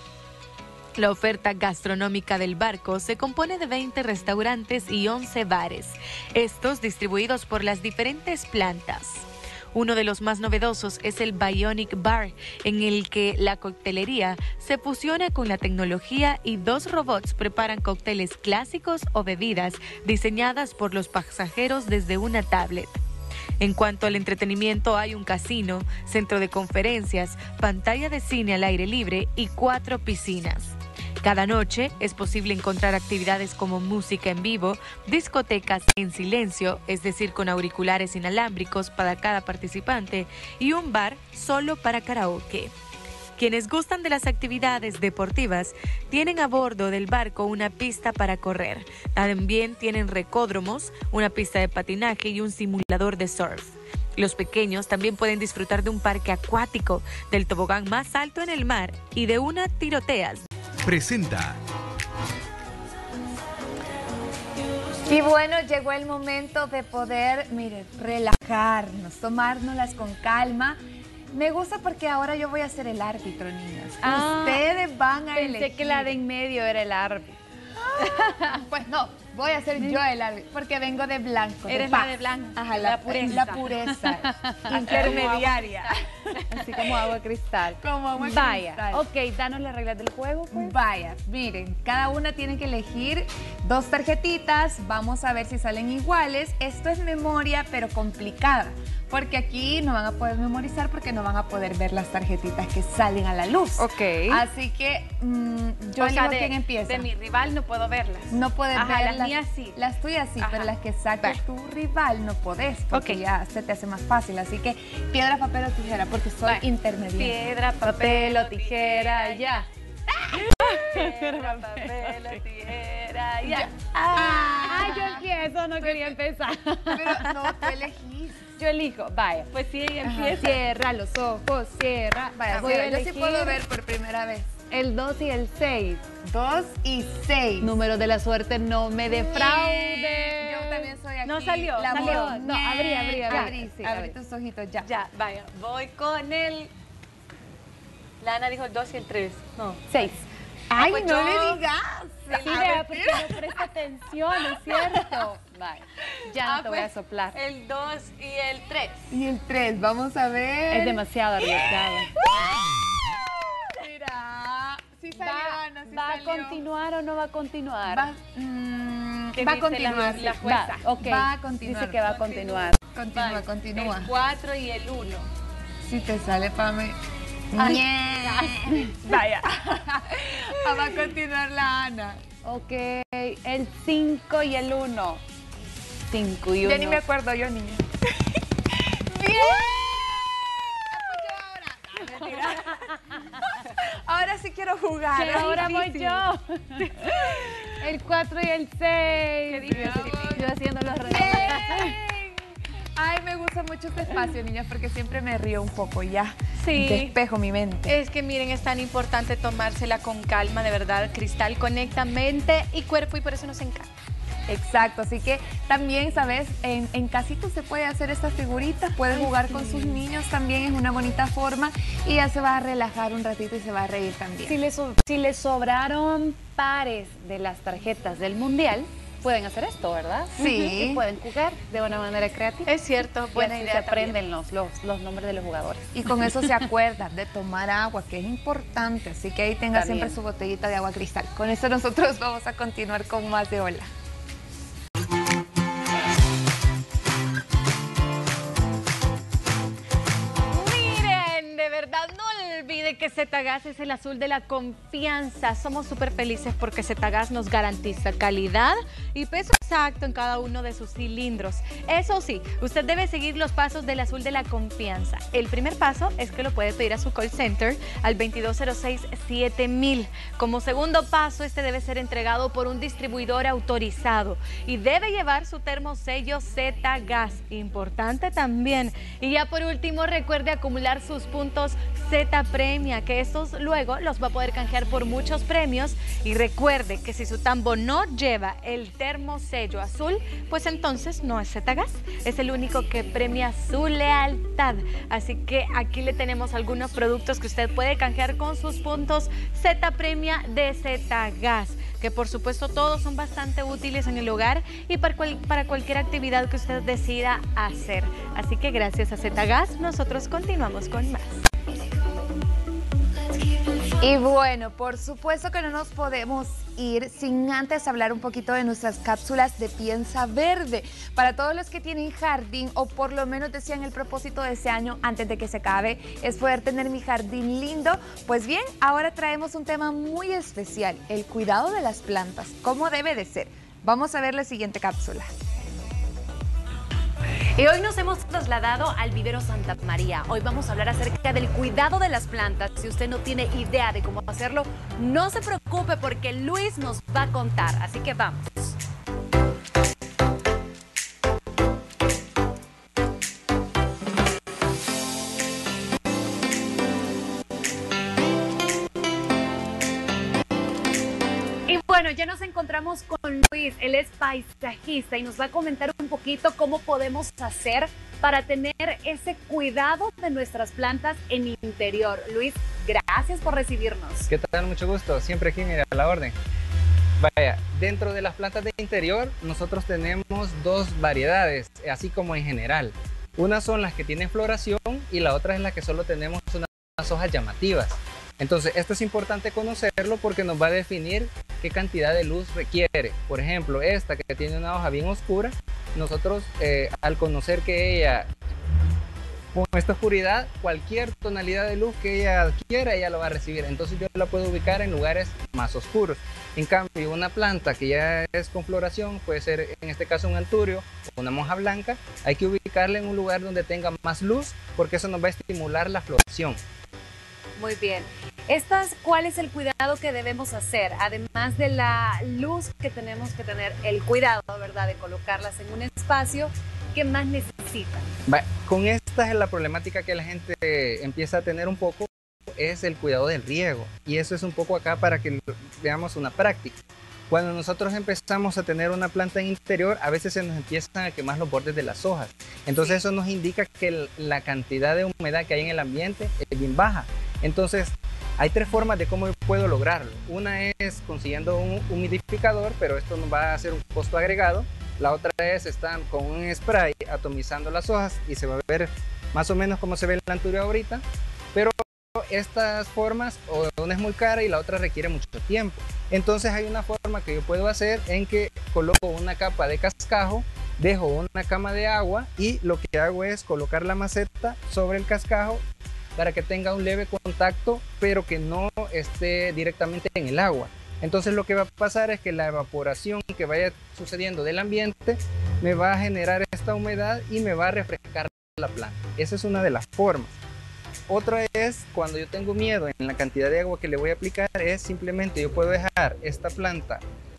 La oferta gastronómica del barco se compone de veinte restaurantes y once bares, estos distribuidos por las diferentes plantas. Uno de los más novedosos es el Bionic Bar, en el que la coctelería se fusiona con la tecnología y dos robots preparan cócteles clásicos o bebidas diseñadas por los pasajeros desde una tablet. En cuanto al entretenimiento, hay un casino, centro de conferencias, pantalla de cine al aire libre y cuatro piscinas. Cada noche es posible encontrar actividades como música en vivo, discotecas en silencio, es decir, con auriculares inalámbricos para cada participante, y un bar solo para karaoke. Quienes gustan de las actividades deportivas tienen a bordo del barco una pista para correr. También tienen recódromos, una pista de patinaje y un simulador de surf. Los pequeños también pueden disfrutar de un parque acuático, del tobogán más alto en el mar y de una tiroteas. Presenta. Y bueno, llegó el momento de poder, miren, relajarnos, tomárnoslas con calma. Me gusta porque ahora yo voy a ser el árbitro, niñas. Ah, Ustedes van a Pensé elegir. que la de en medio era el árbitro. Pues no, voy a ser yo el árbitro, porque vengo de blanco. Eres de la paz. de blanco, Ajá, la la, pureza. La pureza. Intermediaria. Así como agua cristal. Como agua Vaya, cristal. ok, danos las reglas del juego, pues. Vaya, miren, cada una tiene que elegir dos tarjetitas. Vamos a ver si salen iguales. Esto es memoria, pero complicada. Porque aquí no van a poder memorizar porque no van a poder ver las tarjetitas que salen a la luz. Ok. Así que mm, yo O sea, elijo de, quién empieza. de mi rival no puedo verlas. No puedes Ajá, las verlas. las las, mías sí. Las tuyas sí, Ajá. pero las que saque Va. tu rival no podés, porque Ok. ya se te hace más fácil. Así que piedra, papel o tijera, porque soy Va. intermediaria. Piedra, papel o tijera, ya. Piedra, papel o tijera, ya. Ah, yo empiezo, no quería empezar. Pero no, tú elegís. Yo elijo, vaya, pues sí, ella Ajá. empieza. Cierra los ojos, cierra. Vaya, Voy a sí, yo sí elegir puedo ver por primera vez. el dos y el seis. Dos y seis. Número de la suerte, no me defraude. Yo también soy aquí. No salió, la salió. modo. No, abrí, abrí, Ya, abrí. abrí, Sí, abrí abrí. tus ojitos ya. Ya, vaya, voy con el... La Ana dijo el dos y el tres. No. Seis. Ay, pues no yo- le digas. Sí, vea, porque no presta atención, ¿es cierto? Vaya, ya no Ah, te voy a pues, soplar. El dos y el tres. Y el tres, vamos a ver. Es demasiado arriesgado. Mira, sí salió, ¿Va, Ana, sí ¿va a salió. continuar o no va a continuar? Va, mm, ¿Qué va a dice la- continuar. la jueza? Va, ok. Va a continuar. Dice que va a continuar. Continúa, Vaya, continúa. El cuatro y el uno. Si te sale, Pame. Ay. Vaya. Ah, va a continuar la Ana. Ok, el cinco y el uno. cinco y uno. Ya ni me acuerdo yo, niña. ¡Bien! Ahora sí quiero jugar. Que ahora voy yo. El cuatro y el seis. Yo haciendo los redobles. Bien. Ay, me gusta mucho este espacio, niñas, porque siempre me río un poco ya. Sí. Despejo mi mente. Es que miren, es tan importante tomársela con calma, de verdad. Cristal conecta mente y cuerpo y por eso nos encanta. Exacto, así que también, ¿sabes? En, en casito se puede hacer estas figuritas, puede jugar con sus niños también, es una bonita forma y ya se va a relajar un ratito y se va a reír también. Si les, so- si les sobraron pares de las tarjetas del mundial, pueden hacer esto, ¿verdad? Sí. Y pueden jugar de una manera creativa. Es cierto, Y buena así idea se también. aprenden los, los, los nombres de los jugadores. Y con eso se acuerdan de tomar agua, que es importante, así que ahí tenga También. siempre su botellita de agua cristal. Con eso nosotros vamos a continuar con más de Hola. Miren, de verdad, no olvide que Zetagas es el azul de la confianza. Somos súper felices porque Zetagas nos garantiza calidad y peso exacto en cada uno de sus cilindros. Eso sí, usted debe seguir los pasos del azul de la confianza. El primer paso es que lo puede pedir a su call center al veintidós cero seis siete mil. Como segundo paso, este debe ser entregado por un distribuidor autorizado y debe llevar su termosello Zetagas. Importante también. Y ya por último, recuerde acumular sus puntos Z Premia, que estos luego los va a poder canjear por muchos premios. Y recuerde que si su tambo no lleva el termosello azul, pues entonces no es Zetagas, es el único que premia su lealtad. Así que aquí le tenemos algunos productos que usted puede canjear con sus puntos Z Premia de Zetagas, que por supuesto todos son bastante útiles en el hogar y para, cual- para cualquier actividad que usted decida hacer. Así que gracias a Zetagas nosotros continuamos con más. Y bueno, por supuesto que no nos podemos ir sin antes hablar un poquito de nuestras cápsulas de piensa verde. Para todos los que tienen jardín o por lo menos decían el propósito de ese año antes de que se acabe es poder tener mi jardín lindo. Pues bien, ahora traemos un tema muy especial, el cuidado de las plantas, cómo debe de ser. Vamos a ver la siguiente cápsula. Y hoy nos hemos trasladado al vivero Santa María. Hoy vamos a hablar acerca del cuidado de las plantas. Si usted no tiene idea de cómo hacerlo, no se preocupe porque Luis nos va a contar. Así que vamos. Y bueno, ya nos encontramos con Luis, él es paisajista y nos va a comentar un poquito cómo podemos hacer para tener ese cuidado de nuestras plantas en el interior. Luis, gracias por recibirnos. ¿Qué tal? Mucho gusto. Siempre aquí, mira, a la orden. Vaya, dentro de las plantas de interior nosotros tenemos dos variedades, así como en general. Una son las que tienen floración y la otra es la que solo tenemos unas hojas llamativas. Entonces, esto es importante conocerlo porque nos va a definir qué cantidad de luz requiere. Por ejemplo, esta que tiene una hoja bien oscura, nosotros eh, al conocer que ella con esta oscuridad, cualquier tonalidad de luz que ella quiera, ella lo va a recibir. Entonces yo la puedo ubicar en lugares más oscuros. En cambio, una planta que ya es con floración, puede ser en este caso un anturio o una monja blanca, hay que ubicarla en un lugar donde tenga más luz, porque eso nos va a estimular la floración. Muy bien. Estas, ¿cuál es el cuidado que debemos hacer? Además de la luz que tenemos que tener, el cuidado, ¿verdad?, de colocarlas en un espacio, ¿qué más necesitan? Va, con esta es la problemática que la gente empieza a tener un poco, es el cuidado del riego. Y eso es un poco acá para que veamos una práctica. Cuando nosotros empezamos a tener una planta en interior, a veces se nos empiezan a quemar los bordes de las hojas. Entonces eso nos indica que la cantidad de humedad que hay en el ambiente es bien baja. Entonces hay tres formas de cómo puedo lograrlo. Una es consiguiendo un humidificador, pero esto nos va a hacer un costo agregado. La otra es estar con un spray atomizando las hojas y se va a ver más o menos como se ve en la anturia ahorita. Pero estas formas, una es muy cara y la otra requiere mucho tiempo. Entonces hay una forma que yo puedo hacer en que coloco una capa de cascajo, dejo una cama de agua y lo que hago es colocar la maceta sobre el cascajo para que tenga un leve contacto, pero que no esté directamente en el agua. Entonces lo que va a pasar es que la evaporación que vaya sucediendo del ambiente me va a generar esta humedad y me va a refrescar la planta. Esa es una de las formas. Otra es cuando yo tengo miedo en la cantidad de agua que le voy a aplicar, es simplemente yo puedo dejar esta planta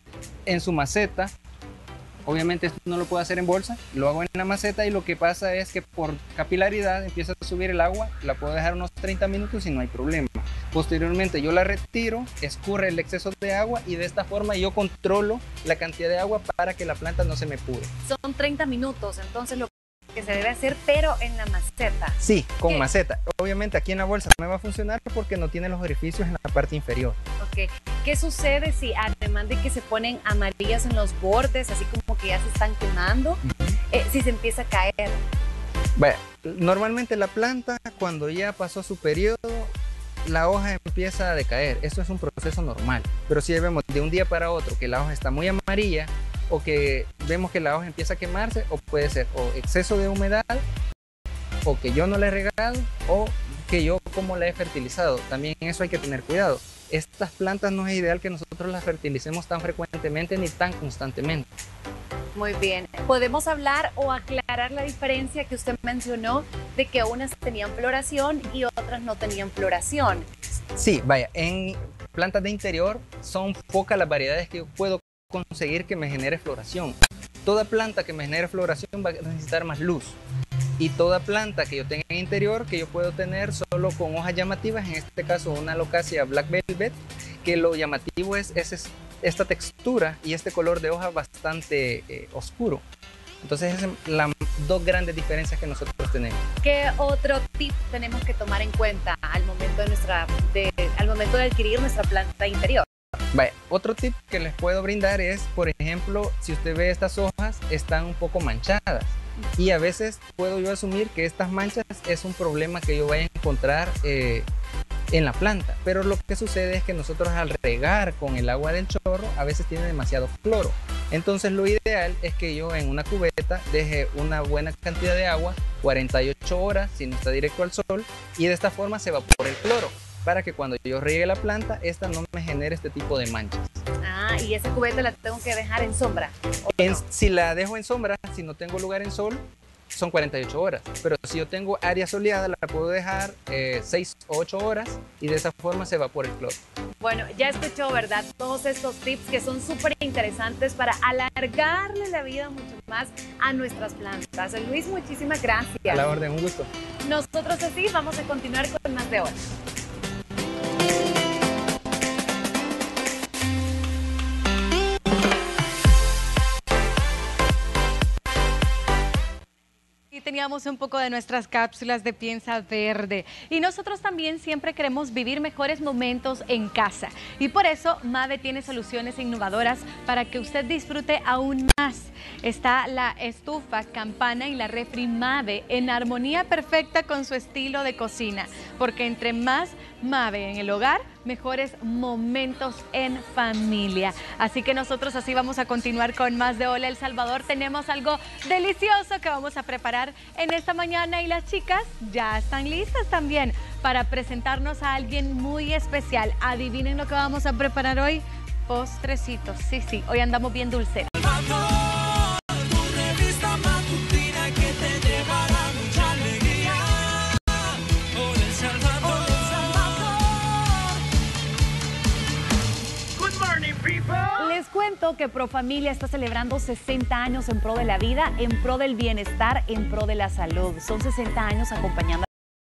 en su maceta. Obviamente esto no lo puedo hacer en bolsa, lo hago en la maceta y lo que pasa es que por capilaridad empieza a subir el agua, la puedo dejar unos treinta minutos y no hay problema. Posteriormente yo la retiro, escurre el exceso de agua y de esta forma yo controlo la cantidad de agua para que la planta no se me pudre. Son treinta minutos, entonces lo que se debe hacer, pero en la maceta. Sí, con ¿Qué? maceta. Obviamente aquí en la bolsa no me va a funcionar porque no tiene los orificios en la parte inferior. Ok. ¿Qué sucede si además de que se ponen amarillas en los bordes, así como que ya se están quemando, uh-huh. eh, si se empieza a caer? Bueno, normalmente la planta cuando ya pasó su periodo, la hoja empieza a decaer. Esto es un proceso normal. Pero si vemos de un día para otro que la hoja está muy amarilla, o que vemos que la hoja empieza a quemarse, o puede ser o exceso de humedad, o que yo no la he regado, o que yo como la he fertilizado. También eso hay que tener cuidado. Estas plantas no es ideal que nosotros las fertilicemos tan frecuentemente ni tan constantemente. Muy bien. ¿Podemos hablar o aclarar la diferencia que usted mencionó de que unas tenían floración y otras no tenían floración? Sí, vaya, en plantas de interior son pocas las variedades que yo puedo conseguir que me genere floración. Toda planta que me genere floración va a necesitar más luz. Y toda planta que yo tenga en interior, que yo puedo tener solo con hojas llamativas, en este caso una Locassia Black Velvet, que lo llamativo es, es esta textura y este color de hoja bastante eh, oscuro. Entonces esas son las dos grandes diferencias que nosotros tenemos. ¿Qué otro tip tenemos que tomar en cuenta al momento de, nuestra, de, al momento de adquirir nuestra planta interior? Vaya, otro tip que les puedo brindar es, por ejemplo, si usted ve estas hojas, están un poco manchadas. Y a veces puedo yo asumir que estas manchas es un problema que yo vaya a encontrar eh, en la planta. Pero lo que sucede es que nosotros al regar con el agua del chorro, a veces tiene demasiado cloro. Entonces lo ideal es que yo en una cubeta deje una buena cantidad de agua, cuarenta y ocho horas, si no está directo al sol, y de esta forma se evapora el cloro, para que cuando yo riegue la planta, esta no me genere este tipo de manchas. Ah, y esa cubeta la tengo que dejar en sombra. En, no? Si la dejo en sombra, si no tengo lugar en sol, son cuarenta y ocho horas. Pero si yo tengo área soleada, la puedo dejar eh, seis o ocho horas y de esa forma se evapora el cloro. Bueno, ya escuchó, ¿verdad? Todos estos tips que son súper interesantes para alargarle la vida mucho más a nuestras plantas. Luis, muchísimas gracias. A la orden, un gusto. Nosotros así vamos a continuar con más de hoy. Teníamos un poco de nuestras cápsulas de Piensa Verde y nosotros también siempre queremos vivir mejores momentos en casa y por eso Mave tiene soluciones innovadoras para que usted disfrute aún más. Está la estufa Campana y la refri Mave en armonía perfecta con su estilo de cocina, porque entre más Mave, en el hogar, mejores momentos en familia. Así que nosotros así vamos a continuar con más de Hola El Salvador. Tenemos algo delicioso que vamos a preparar en esta mañana y las chicas ya están listas también para presentarnos a alguien muy especial. Adivinen lo que vamos a preparar hoy. Postrecitos, sí, sí, hoy andamos bien dulceros. Les cuento que Profamilia está celebrando sesenta años en pro de la vida, en pro del bienestar, en pro de la salud. Son sesenta años acompañando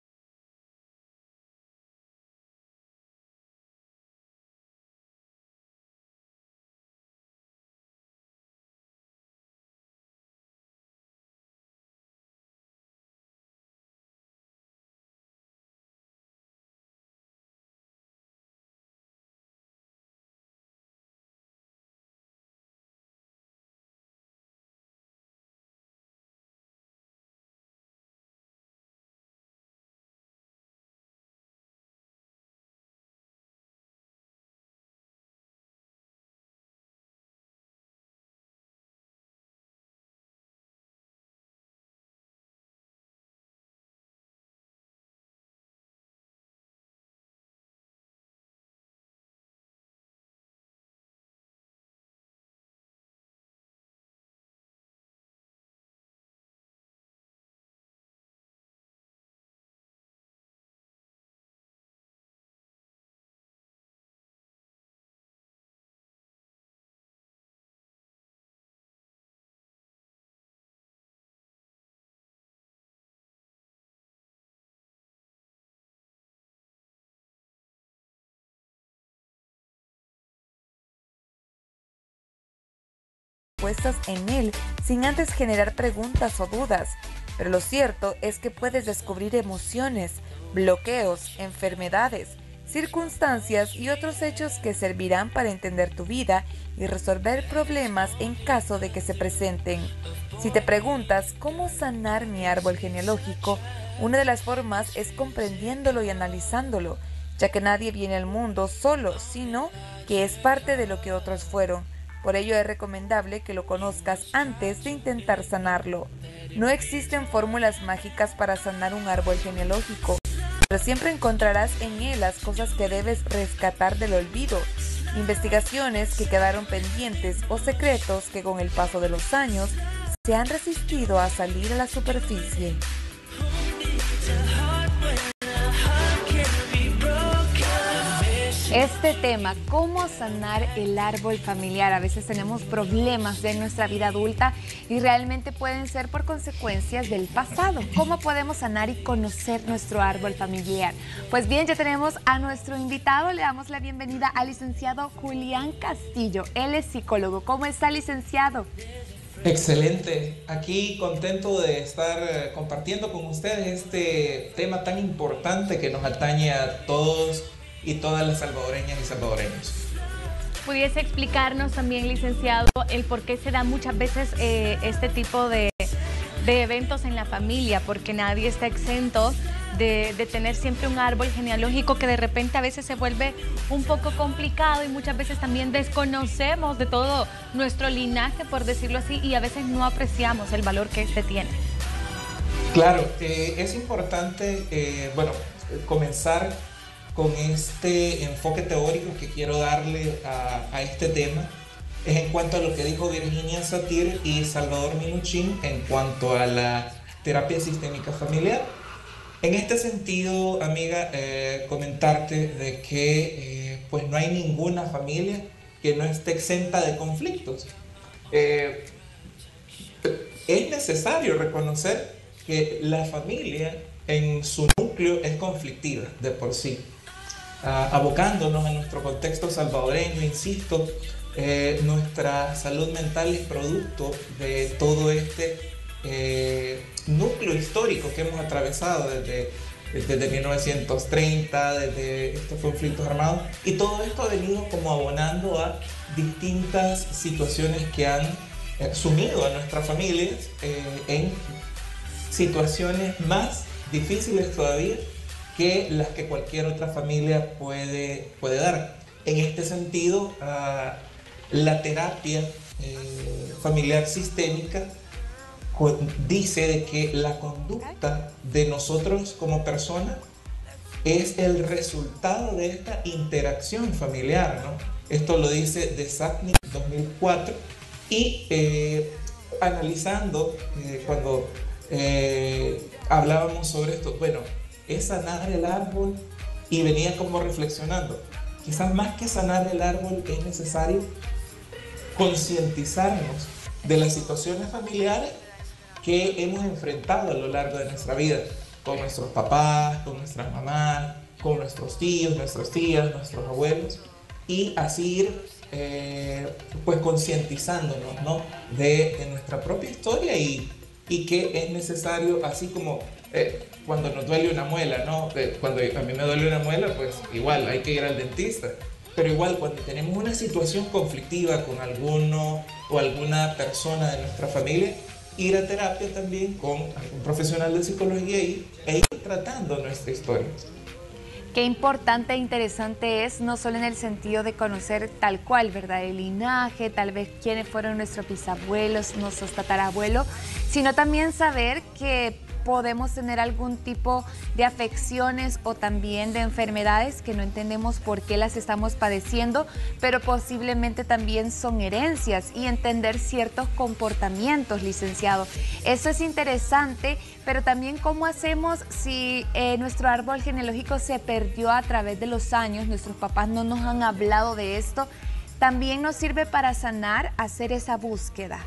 puestas en él sin antes generar preguntas o dudas, pero lo cierto es que puedes descubrir emociones, bloqueos, enfermedades, circunstancias y otros hechos que servirán para entender tu vida y resolver problemas en caso de que se presenten. Si te preguntas cómo sanar mi árbol genealógico, una de las formas es comprendiéndolo y analizándolo, ya que nadie viene al mundo solo, sino que es parte de lo que otros fueron. Por ello es recomendable que lo conozcas antes de intentar sanarlo. No existen fórmulas mágicas para sanar un árbol genealógico, pero siempre encontrarás en él las cosas que debes rescatar del olvido, investigaciones que quedaron pendientes o secretos que con el paso de los años se han resistido a salir a la superficie. Este tema, cómo sanar el árbol familiar. A veces tenemos problemas de nuestra vida adulta y realmente pueden ser por consecuencias del pasado. ¿Cómo podemos sanar y conocer nuestro árbol familiar? Pues bien, ya tenemos a nuestro invitado. Le damos la bienvenida al licenciado Julián Castillo. Él es psicólogo. ¿Cómo está, licenciado? Excelente, aquí contento de estar compartiendo con ustedes este tema tan importante que nos atañe a todos y todas las salvadoreñas y salvadoreños. ¿Pudiese explicarnos también, licenciado, el por qué se da muchas veces eh, este tipo de, de eventos en la familia? Porque nadie está exento de, de tener siempre un árbol genealógico que de repente a veces se vuelve un poco complicado y muchas veces también desconocemos de todo nuestro linaje, por decirlo así, y a veces no apreciamos el valor que este tiene. Claro, eh, es importante, eh, bueno, comenzar con este enfoque teórico que quiero darle a, a este tema, es en cuanto a lo que dijo Virginia Satir y Salvador Minuchin en cuanto a la terapia sistémica familiar. En este sentido, amiga, eh, comentarte de que eh, pues no hay ninguna familia que no esté exenta de conflictos. Eh, es necesario reconocer que la familia en su núcleo es conflictiva de por sí. Uh, abocándonos a nuestro contexto salvadoreño, insisto, eh, nuestra salud mental es producto de todo este eh, núcleo histórico que hemos atravesado desde, desde mil novecientos treinta, desde estos conflictos armados, y todo esto ha venido como abonando a distintas situaciones que han eh, sumido a nuestras familias eh, en situaciones más difíciles todavía que las que cualquier otra familia puede, puede dar. En este sentido, uh, la terapia eh, familiar sistémica dice de que la conducta de nosotros como personas es el resultado de esta interacción familiar, ¿no? Esto lo dice de Sapnik dos mil cuatro y eh, analizando eh, cuando eh, hablábamos sobre esto, bueno, es sanar el árbol y venía como reflexionando, quizás más que sanar el árbol es necesario concientizarnos de las situaciones familiares que hemos enfrentado a lo largo de nuestra vida, con nuestros papás, con nuestras mamás, con nuestros tíos, nuestras tías, nuestros abuelos, y así ir eh, pues concientizándonos, ¿no? de, de nuestra propia historia y, y que es necesario, así como eh, cuando nos duele una muela, ¿no? Eh, cuando a mí me duele una muela, pues igual hay que ir al dentista. Pero igual cuando tenemos una situación conflictiva con alguno o alguna persona de nuestra familia, ir a terapia también con un profesional de psicología y, e ir tratando nuestra historia. Qué importante e interesante es, no solo en el sentido de conocer tal cual, ¿verdad? El linaje, tal vez quiénes fueron nuestros bisabuelos, nuestros tatarabuelos, sino también saber que podemos tener algún tipo de afecciones o también de enfermedades que no entendemos por qué las estamos padeciendo, pero posiblemente también son herencias y entender ciertos comportamientos, licenciado. Eso es interesante, pero también cómo hacemos si eh, nuestro árbol genealógico se perdió a través de los años, nuestros papás no nos han hablado de esto, también nos sirve para sanar, hacer esa búsqueda.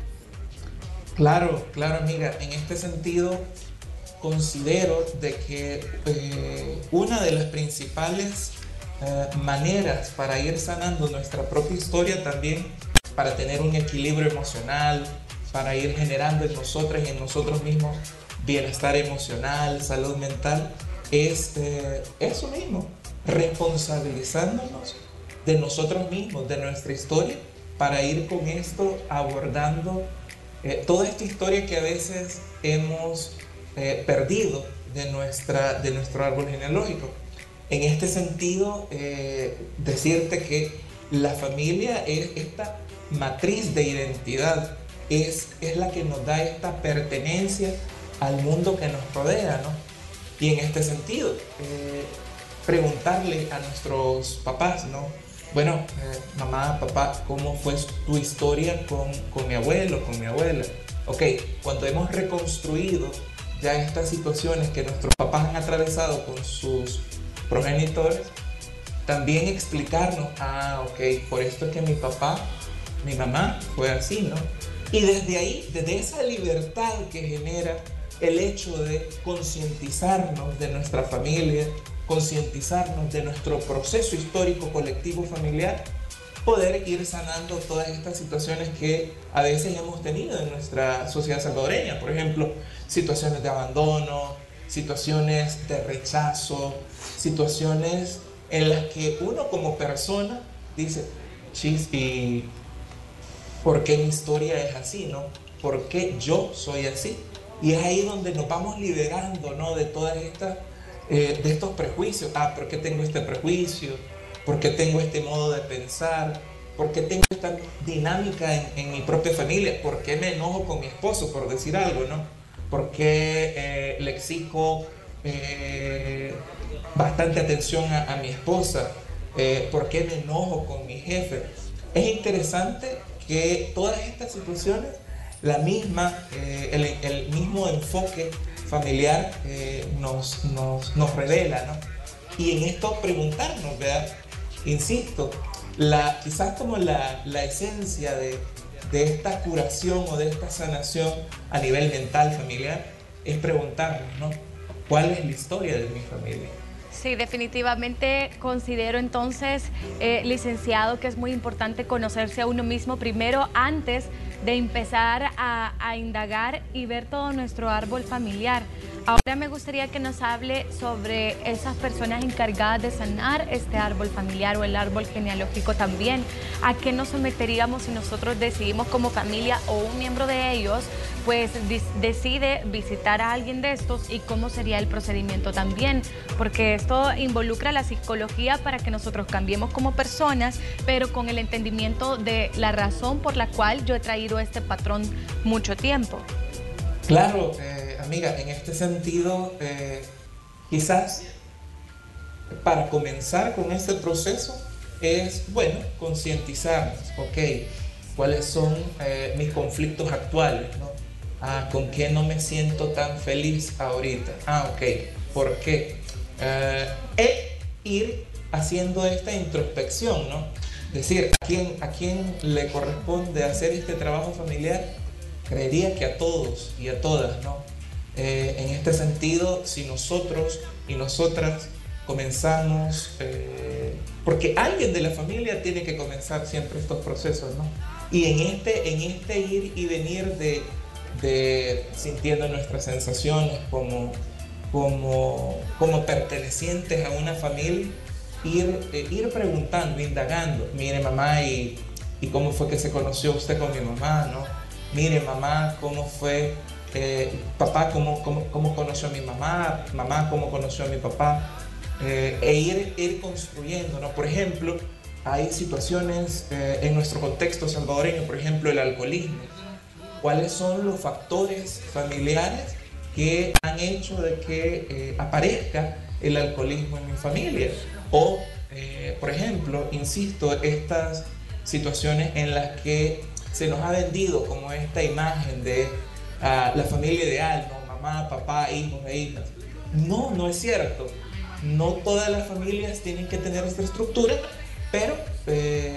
Claro, claro, amiga, en este sentido considero de que eh, una de las principales eh, maneras para ir sanando nuestra propia historia también, para tener un equilibrio emocional, para ir generando en nosotras y en nosotros mismos bienestar emocional, salud mental, es eh, eso mismo, responsabilizándonos de nosotros mismos, de nuestra historia, para ir con esto abordando eh, toda esta historia que a veces hemos Eh, perdido de, nuestra, de nuestro árbol genealógico. En este sentido, eh, decirte que la familia es esta matriz de identidad, es, es la que nos da esta pertenencia al mundo que nos rodea, ¿no? Y en este sentido, eh, preguntarle a nuestros papás, ¿no? Bueno, eh, mamá, papá, ¿cómo fue tu historia con, con mi abuelo, con mi abuela? Ok, cuando hemos reconstruido ya estas situaciones que nuestros papás han atravesado con sus progenitores, también explicarnos, ah, ok, por esto es que mi papá, mi mamá fue así, ¿no? Y desde ahí, desde esa libertad que genera el hecho de concientizarnos de nuestra familia, concientizarnos de nuestro proceso histórico colectivo familiar, poder ir sanando todas estas situaciones que a veces hemos tenido en nuestra sociedad salvadoreña. Por ejemplo, situaciones de abandono, situaciones de rechazo, situaciones en las que uno como persona dice, chis, ¿y por qué mi historia es así, no? ¿Por qué yo soy así? Y es ahí donde nos vamos liberando, ¿no? De todas estas, eh, de estos prejuicios. Ah, ¿por qué tengo este prejuicio? ¿Por qué tengo este modo de pensar? ¿Por qué tengo esta dinámica en, en mi propia familia? ¿Por qué me enojo con mi esposo, por decir algo, no? ¿Por qué eh, le exijo eh, bastante atención a, a mi esposa? Eh, ¿Por qué me enojo con mi jefe? Es interesante que todas estas situaciones, la misma, eh, el, el mismo enfoque familiar eh, nos, nos, nos revela, ¿no? Y en esto preguntarnos, ¿verdad? Insisto, la, quizás como la, la esencia de, de esta curación o de esta sanación a nivel mental, familiar, es preguntarnos, ¿no? ¿Cuál es la historia de mi familia? Sí, definitivamente considero entonces, eh, licenciado, que es muy importante conocerse a uno mismo primero antes de empezar a, a indagar y ver todo nuestro árbol familiar. Ahora me gustaría que nos hable sobre esas personas encargadas de sanar este árbol familiar o el árbol genealógico también. ¿A qué nos someteríamos si nosotros decidimos como familia o un miembro de ellos pues decide visitar a alguien de estos, y cómo sería el procedimiento también? Porque esto involucra la psicología para que nosotros cambiemos como personas, pero con el entendimiento de la razón por la cual yo he traído este patrón mucho tiempo. Claro, eh, amiga, en este sentido, eh, quizás para comenzar con este proceso es, bueno, concientizarnos, ok, cuáles son eh, mis conflictos actuales, ¿no? Ah, ¿con qué no me siento tan feliz ahorita? Ah, ok, ¿por qué? Eh, e ir haciendo esta introspección, ¿no? Decir, ¿a quién, a quién le corresponde hacer este trabajo familiar? Creería que a todos y a todas, ¿no? Eh, en este sentido, si nosotros y nosotras comenzamos, eh, porque alguien de la familia tiene que comenzar siempre estos procesos, ¿no? Y en este, en este ir y venir de, de sintiendo nuestras sensaciones como, como, como pertenecientes a una familia, ir, eh, ir preguntando, indagando, mire mamá, y, y cómo fue que se conoció usted con mi mamá, ¿no? Mire mamá, cómo fue, eh, papá, cómo, cómo, cómo conoció a mi mamá, mamá, cómo conoció a mi papá, eh, e ir, ir construyendo, ¿no? Por ejemplo, hay situaciones eh, en nuestro contexto salvadoreño, por ejemplo, el alcoholismo. ¿Cuáles son los factores familiares que han hecho de que eh, aparezca el alcoholismo en mi familia? O, eh, por ejemplo, insisto, estas situaciones en las que se nos ha vendido como esta imagen de uh, la familia ideal, ¿no? Mamá, papá, hijos e hijas. No, no es cierto. No todas las familias tienen que tener esta estructura, pero eh,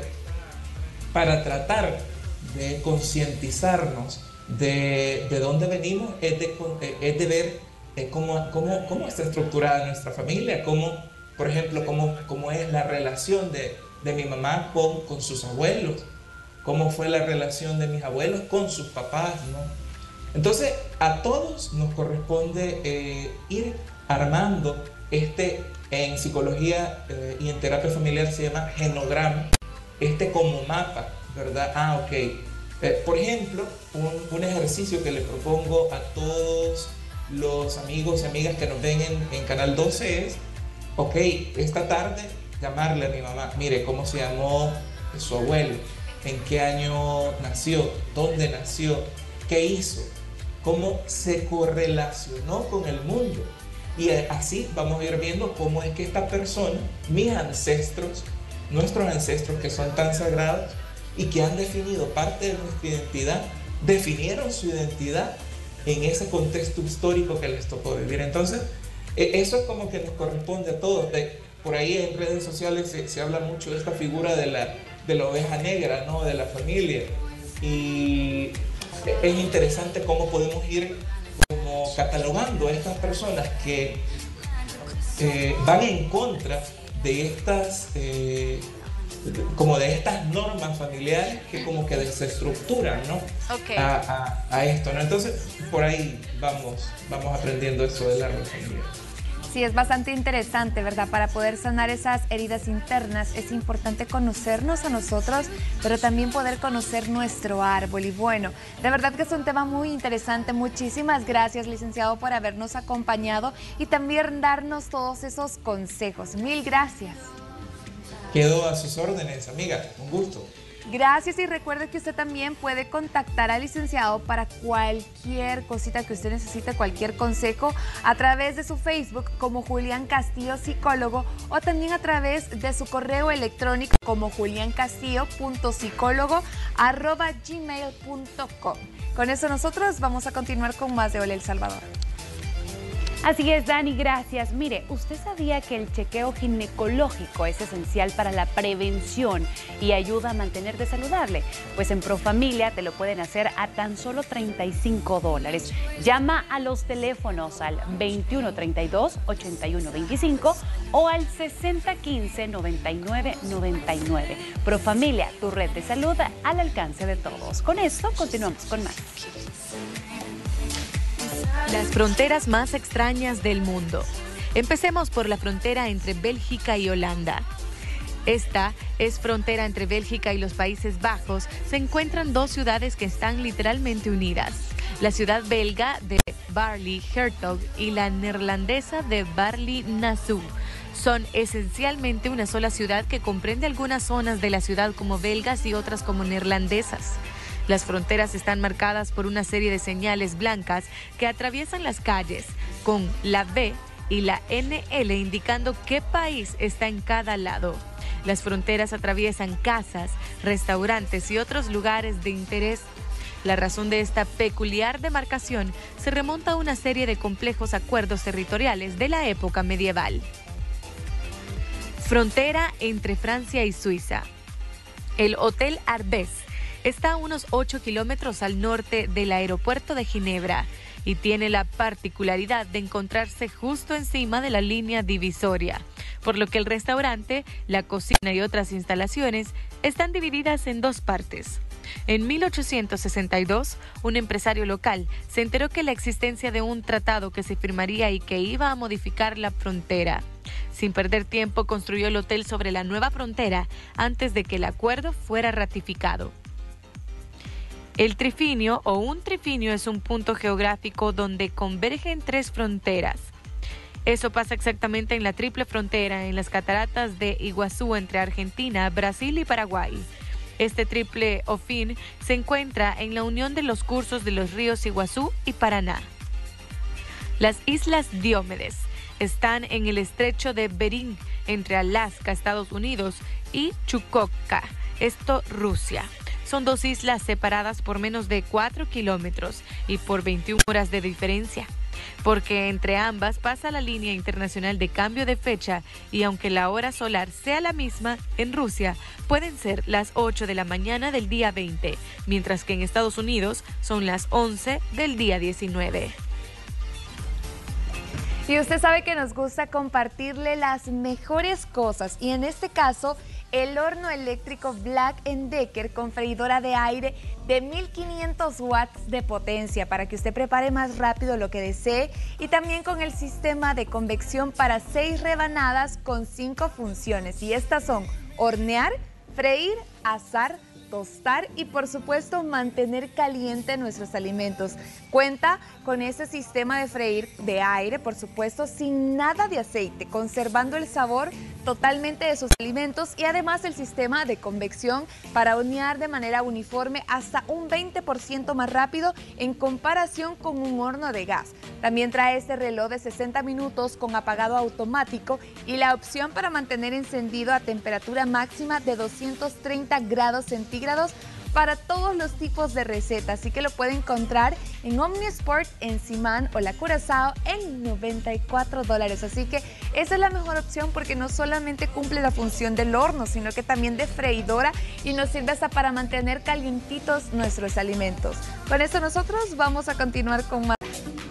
para tratar de concientizarnos de, de dónde venimos es de, es de ver eh, cómo, cómo, cómo está estructurada nuestra familia, cómo, por ejemplo, cómo, cómo es la relación de, de mi mamá con, con sus abuelos, cómo fue la relación de mis abuelos con sus papás, ¿no? Entonces, a todos nos corresponde eh, ir armando este, en psicología eh, y en terapia familiar se llama genograma, este como mapa, ¿verdad? Ah, ok. Eh, por ejemplo, un, un ejercicio que le propongo a todos los amigos y amigas que nos ven en, en Canal doce es, ok, esta tarde llamarle a mi mamá, mire, ¿cómo se llamó su abuelo? ¿En qué año nació? ¿Dónde nació? ¿Qué hizo? ¿Cómo se correlacionó con el mundo? Y así vamos a ir viendo cómo es que esta persona, mis ancestros, nuestros ancestros que son tan sagrados y que han definido parte de nuestra identidad, definieron su identidad en ese contexto histórico que les tocó vivir. Entonces, eso es como que nos corresponde a todos. De, por ahí en redes sociales se, se habla mucho de esta figura de la, de la oveja negra, ¿no? De la familia. Y es interesante cómo podemos ir como catalogando a estas personas que eh, van en contra de estas, eh, como de estas normas familiares que como que desestructuran, ¿no? Okay. a, a, a esto, ¿no? Entonces, por ahí vamos, vamos aprendiendo eso del árbol familiar. Sí, es bastante interesante, ¿verdad? Para poder sanar esas heridas internas es importante conocernos a nosotros, pero también poder conocer nuestro árbol. Y bueno, de verdad que es un tema muy interesante. Muchísimas gracias, licenciado, por habernos acompañado y también darnos todos esos consejos. Mil gracias. Quedo a sus órdenes, amiga. Un gusto. Gracias, y recuerde que usted también puede contactar al licenciado para cualquier cosita que usted necesite, cualquier consejo, a través de su Facebook como Julián Castillo Psicólogo, o también a través de su correo electrónico como juliancastillo punto psicólogo arroba gmail punto com. Con eso nosotros vamos a continuar con más de Hola El Salvador. Así es, Dani, gracias. Mire, ¿usted sabía que el chequeo ginecológico es esencial para la prevención y ayuda a mantenerte saludable? Pues en Profamilia te lo pueden hacer a tan solo treinta y cinco dólares. Llama a los teléfonos al veintiuno treinta y dos, ochenta y uno veinticinco o al sesenta quince, noventa y nueve noventa y nueve. Profamilia, tu red de salud al alcance de todos. Con esto continuamos con más. Las fronteras más extrañas del mundo. Empecemos por la frontera entre Bélgica y Holanda. Esta es frontera entre Bélgica y los Países Bajos. Se encuentran dos ciudades que están literalmente unidas. La ciudad belga de Baarle-Hertog y la neerlandesa de Baarle-Nassau. Son esencialmente una sola ciudad que comprende algunas zonas de la ciudad como belgas y otras como neerlandesas. Las fronteras están marcadas por una serie de señales blancas que atraviesan las calles, con la B y la N L indicando qué país está en cada lado. Las fronteras atraviesan casas, restaurantes y otros lugares de interés. La razón de esta peculiar demarcación se remonta a una serie de complejos acuerdos territoriales de la época medieval. Frontera entre Francia y Suiza. El Hotel Arbès está a unos ocho kilómetros al norte del aeropuerto de Ginebra y tiene la particularidad de encontrarse justo encima de la línea divisoria, por lo que el restaurante, la cocina y otras instalaciones están divididas en dos partes. En mil ochocientos sesenta y dos, un empresario local se enteró que la existencia de un tratado que se firmaría y que iba a modificar la frontera. Sin perder tiempo, construyó el hotel sobre la nueva frontera antes de que el acuerdo fuera ratificado. El trifinio o un trifinio es un punto geográfico donde convergen tres fronteras. Eso pasa exactamente en la triple frontera, en las cataratas de Iguazú entre Argentina, Brasil y Paraguay. Este triple o fin se encuentra en la unión de los cursos de los ríos Iguazú y Paraná. Las Islas Diomedes están en el estrecho de Bering entre Alaska, Estados Unidos, y Chukotka, esto Rusia. Son dos islas separadas por menos de cuatro kilómetros y por veintiuna horas de diferencia, porque entre ambas pasa la línea internacional de cambio de fecha y aunque la hora solar sea la misma, en Rusia pueden ser las ocho de la mañana del día veinte, mientras que en Estados Unidos son las once del día diecinueve. Y usted sabe que nos gusta compartirle las mejores cosas y en este caso el horno eléctrico Black and Decker con freidora de aire de mil quinientos watts de potencia para que usted prepare más rápido lo que desee y también con el sistema de convección para seis rebanadas con cinco funciones y estas son hornear, freír, asar, tostar y por supuesto mantener caliente nuestros alimentos. Cuenta con este sistema de freír de aire, por supuesto, sin nada de aceite, conservando el sabor totalmente de sus alimentos y además el sistema de convección para hornear de manera uniforme hasta un veinte por ciento más rápido en comparación con un horno de gas. También trae este reloj de sesenta minutos con apagado automático y la opción para mantener encendido a temperatura máxima de doscientos treinta grados centígrados para todos los tipos de recetas, así que lo puede encontrar en Omnisport, en Simán o la Curazao en noventa y cuatro dólares. Así que esa es la mejor opción porque no solamente cumple la función del horno, sino que también de freidora y nos sirve hasta para mantener calientitos nuestros alimentos. Con esto nosotros vamos a continuar con más.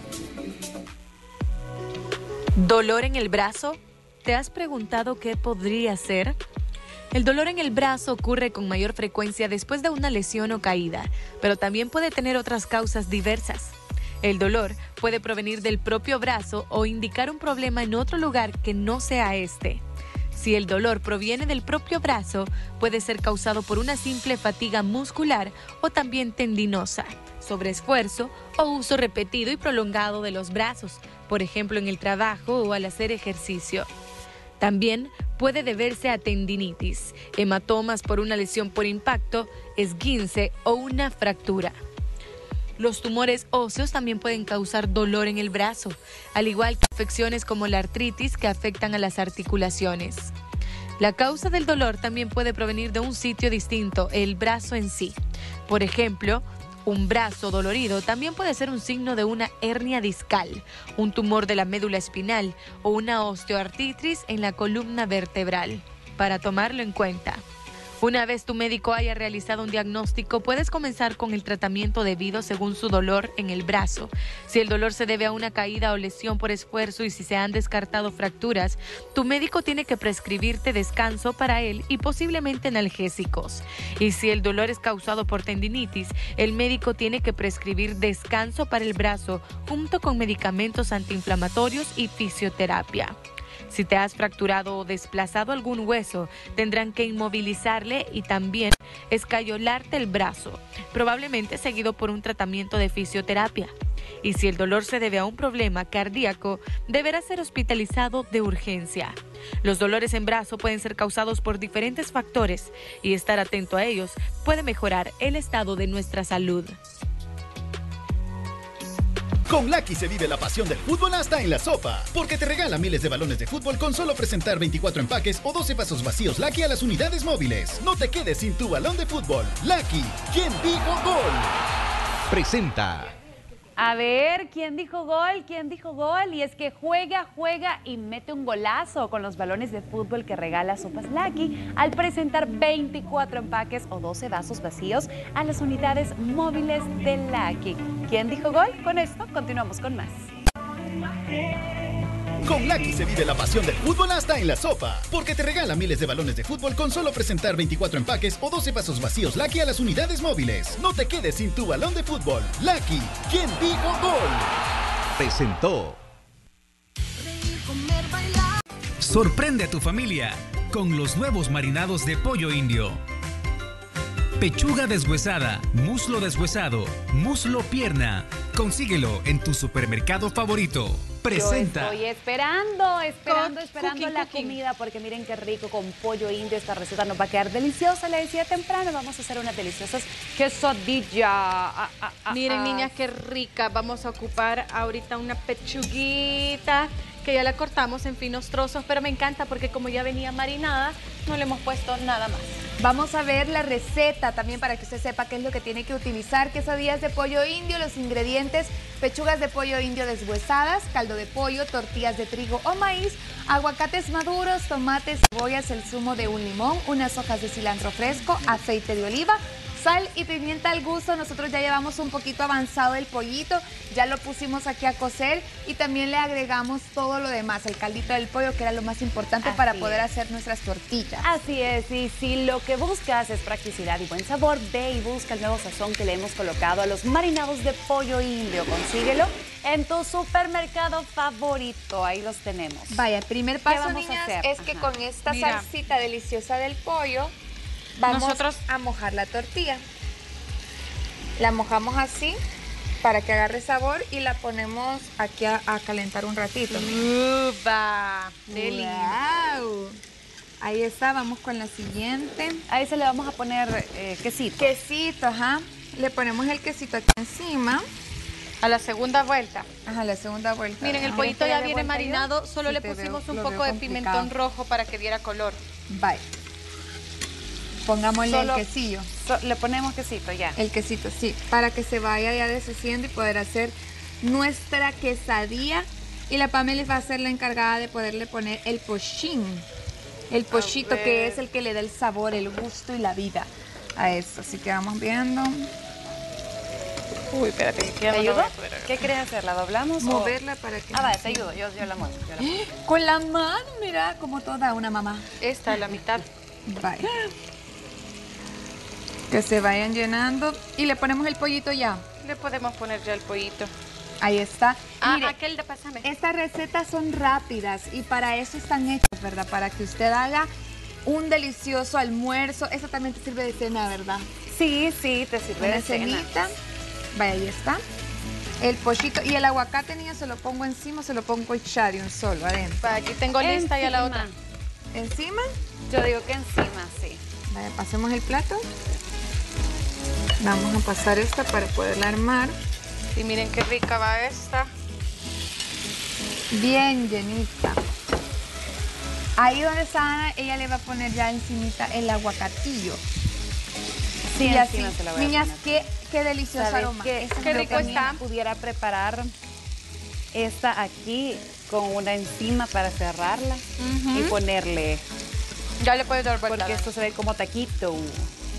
¿Dolor en el brazo? ¿Te has preguntado qué podría ser? El dolor en el brazo ocurre con mayor frecuencia después de una lesión o caída, pero también puede tener otras causas diversas. El dolor puede provenir del propio brazo o indicar un problema en otro lugar que no sea este. Si el dolor proviene del propio brazo, puede ser causado por una simple fatiga muscular o también tendinosa, sobreesfuerzo o uso repetido y prolongado de los brazos, por ejemplo en el trabajo o al hacer ejercicio. También puede deberse a tendinitis, hematomas por una lesión por impacto, esguince o una fractura. Los tumores óseos también pueden causar dolor en el brazo, al igual que afecciones como la artritis que afectan a las articulaciones. La causa del dolor también puede provenir de un sitio distinto, el brazo en sí. Por ejemplo, un brazo dolorido también puede ser un signo de una hernia discal, un tumor de la médula espinal o una osteoartritis en la columna vertebral. Para tomarlo en cuenta, Una vez tu médico haya realizado un diagnóstico, puedes comenzar con el tratamiento debido según su dolor en el brazo. Si el dolor se debe a una caída o lesión por esfuerzo y si se han descartado fracturas, tu médico tiene que prescribirte descanso para él y posiblemente analgésicos. Y si el dolor es causado por tendinitis, el médico tiene que prescribir descanso para el brazo junto con medicamentos antiinflamatorios y fisioterapia. Si te has fracturado o desplazado algún hueso, tendrán que inmovilizarle y también escayolarte el brazo, probablemente seguido por un tratamiento de fisioterapia. Y si el dolor se debe a un problema cardíaco, deberá ser hospitalizado de urgencia. Los dolores en brazo pueden ser causados por diferentes factores y estar atento a ellos puede mejorar el estado de nuestra salud. Con Lucky se vive la pasión del fútbol hasta en la sopa, porque te regala miles de balones de fútbol con solo presentar veinticuatro empaques o doce vasos vacíos Lucky a las unidades móviles. No te quedes sin tu balón de fútbol. Lucky, ¿quién dijo gol? Presenta. A ver, ¿quién dijo gol? ¿Quién dijo gol? Y es que juega, juega y mete un golazo con los balones de fútbol que regala Sopas Lucky al presentar veinticuatro empaques o doce vasos vacíos a las unidades móviles de Lucky. ¿Quién dijo gol? Con esto continuamos con más. Con Lucky se vive la pasión del fútbol hasta en la sopa, porque te regala miles de balones de fútbol con solo presentar veinticuatro empaques o doce vasos vacíos Lucky a las unidades móviles. No te quedes sin tu balón de fútbol. Lucky, ¿quién dijo gol? Presentó. Sorprende a tu familia con los nuevos marinados de pollo indio. Pechuga deshuesada, muslo deshuesado, muslo pierna. Consíguelo en tu supermercado favorito. Presenta. Yo estoy esperando, esperando, Co- esperando cooking, la cooking. comida, porque miren qué rico con pollo indio. Esta receta nos va a quedar deliciosa. Le decía temprano, vamos a hacer unas deliciosas quesadillas. Ah, ah, ah, Miren, ah. niñas, qué rica. Vamos a ocupar ahorita una pechuguita que ya la cortamos en finos trozos, pero me encanta porque como ya venía marinada, no le hemos puesto nada más. Vamos a ver la receta también para que usted sepa qué es lo que tiene que utilizar. Quesadillas de pollo indio, los ingredientes: pechugas de pollo indio deshuesadas, caldo de pollo, tortillas de trigo o maíz, aguacates maduros, tomates, cebollas, el zumo de un limón, unas hojas de cilantro fresco, aceite de oliva, sal y pimienta al gusto. Nosotros ya llevamos un poquito avanzado el pollito, ya lo pusimos aquí a cocer y también le agregamos todo lo demás, el caldito del pollo, que era lo más importante Así para poder es. hacer nuestras tortillas. Así es, y si lo que buscas es practicidad y buen sabor, ve y busca el nuevo sazón que le hemos colocado a los marinados de pollo indio. Consíguelo en tu supermercado favorito, ahí los tenemos. Vaya, el primer paso, vamos a niñas, hacer? es que Ajá. con esta Mira. salsita deliciosa del pollo vamos Nosotros- a mojar la tortilla. La mojamos así para que agarre sabor y la ponemos aquí a, a calentar un ratito. ¡Uva! ¡Deli! Wow. Ahí está, vamos con la siguiente. A ese le vamos a poner eh, quesito. Quesito, ajá. Le ponemos el quesito aquí encima. A la segunda vuelta. Ajá, la segunda vuelta. Miren, el Ajá. pollito ya de viene vuelta yo? marinado, solo Sí, le te pusimos veo- un lo poco veo de complicado. pimentón rojo para que diera color. Bye. Pongámosle Solo- el quesillo. So- le ponemos quesito ya. El quesito, sí, para que se vaya ya deshaciendo y poder hacer nuestra quesadilla. Y la Pamela va a ser la encargada de poderle poner el pochín. El pochito, que ver. es el que le da el sabor, el gusto y la vida a esto. Así que vamos viendo. Uy, espérate, que ¿Te ya no lo ayudo? voy a poder agarrar. ¿Qué quieres hacer? ¿La doblamos? o- Moverla para que... Ah, vale, te ayudo, yo, yo la muevo. yo la muevo. Con la mano, mira, como toda una mamá. Esta, la mitad. Vaya. Que se vayan llenando. Y le ponemos el pollito ya. Le podemos poner ya el pollito. Ahí está. Ah, Mire, aquel de pásame. estas recetas son rápidas y para eso están hechas, ¿verdad? Para que usted haga un delicioso almuerzo. Eso también te sirve de cena, ¿verdad? Sí, sí, te sirve Una de cena. cenita. Vaya, ahí está. El pollito y el aguacate, niña, se lo pongo encima, se lo pongo echar de un solo adentro. Pa, aquí tengo lista ya la Encima. otra. ¿Encima? Yo digo que encima, sí. Vaya, pasemos el plato. Vamos a pasar esta para poderla armar. Y miren qué rica va esta. Bien llenita. Ahí donde está Ana, ella le va a poner ya encimita el aguacatillo. Sí, y así, encima se la voy a niñas, poner. qué, qué delicioso ¿Sabes aroma. qué? Eso es Qué lo rico que está. Pudiera preparar esta aquí con una encima para cerrarla y ponerle Ya le puedes dar vuelta. Porque esto se ve como taquito. Uh,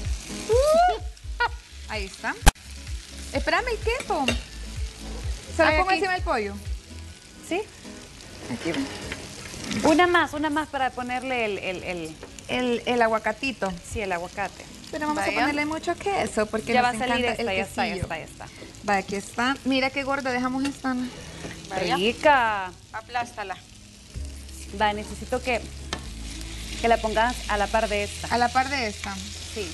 ahí está. Espérame el queso. ¿Se lo Ay, pongo aquí. encima del pollo? ¿Sí? Aquí ven. Una más, una más para ponerle el... el, el... El, el aguacatito. Sí, el aguacate. Pero vamos Vaya. a ponerle mucho queso porque Ya nos va a salir encanta esta, el ya está, ya quesillo. está, ya está. Va, aquí está. Mira qué gorda dejamos esta. Ana. Vaya. Rica. Aplástala. Va, necesito que, que la pongas a la par de esta. A la par de esta. Sí.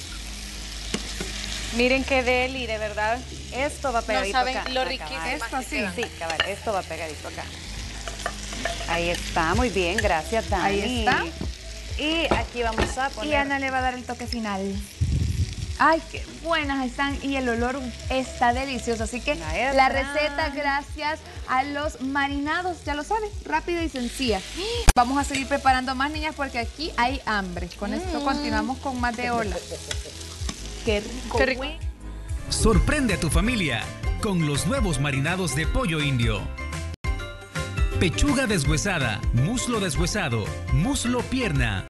Miren qué deli, de verdad. Esto va pegadito saben acá. lo acá, riquísimo cabal. Esto que sí. queda. Sí, cabal, esto va pegadito acá. Ahí está, muy bien, gracias, Dani. Ahí está. Y aquí vamos a poner... Y Ana le va a dar el toque final. Ay, qué buenas están y el olor está delicioso. Así que Ahí la está. receta, gracias a los marinados, ya lo saben, rápida y sencilla. Vamos a seguir preparando más, niñas, porque aquí hay hambre. Con esto continuamos con más de Ola. Qué rico. Qué rico. Sorprende a tu familia con los nuevos marinados de pollo indio. Pechuga deshuesada, muslo deshuesado, muslo pierna.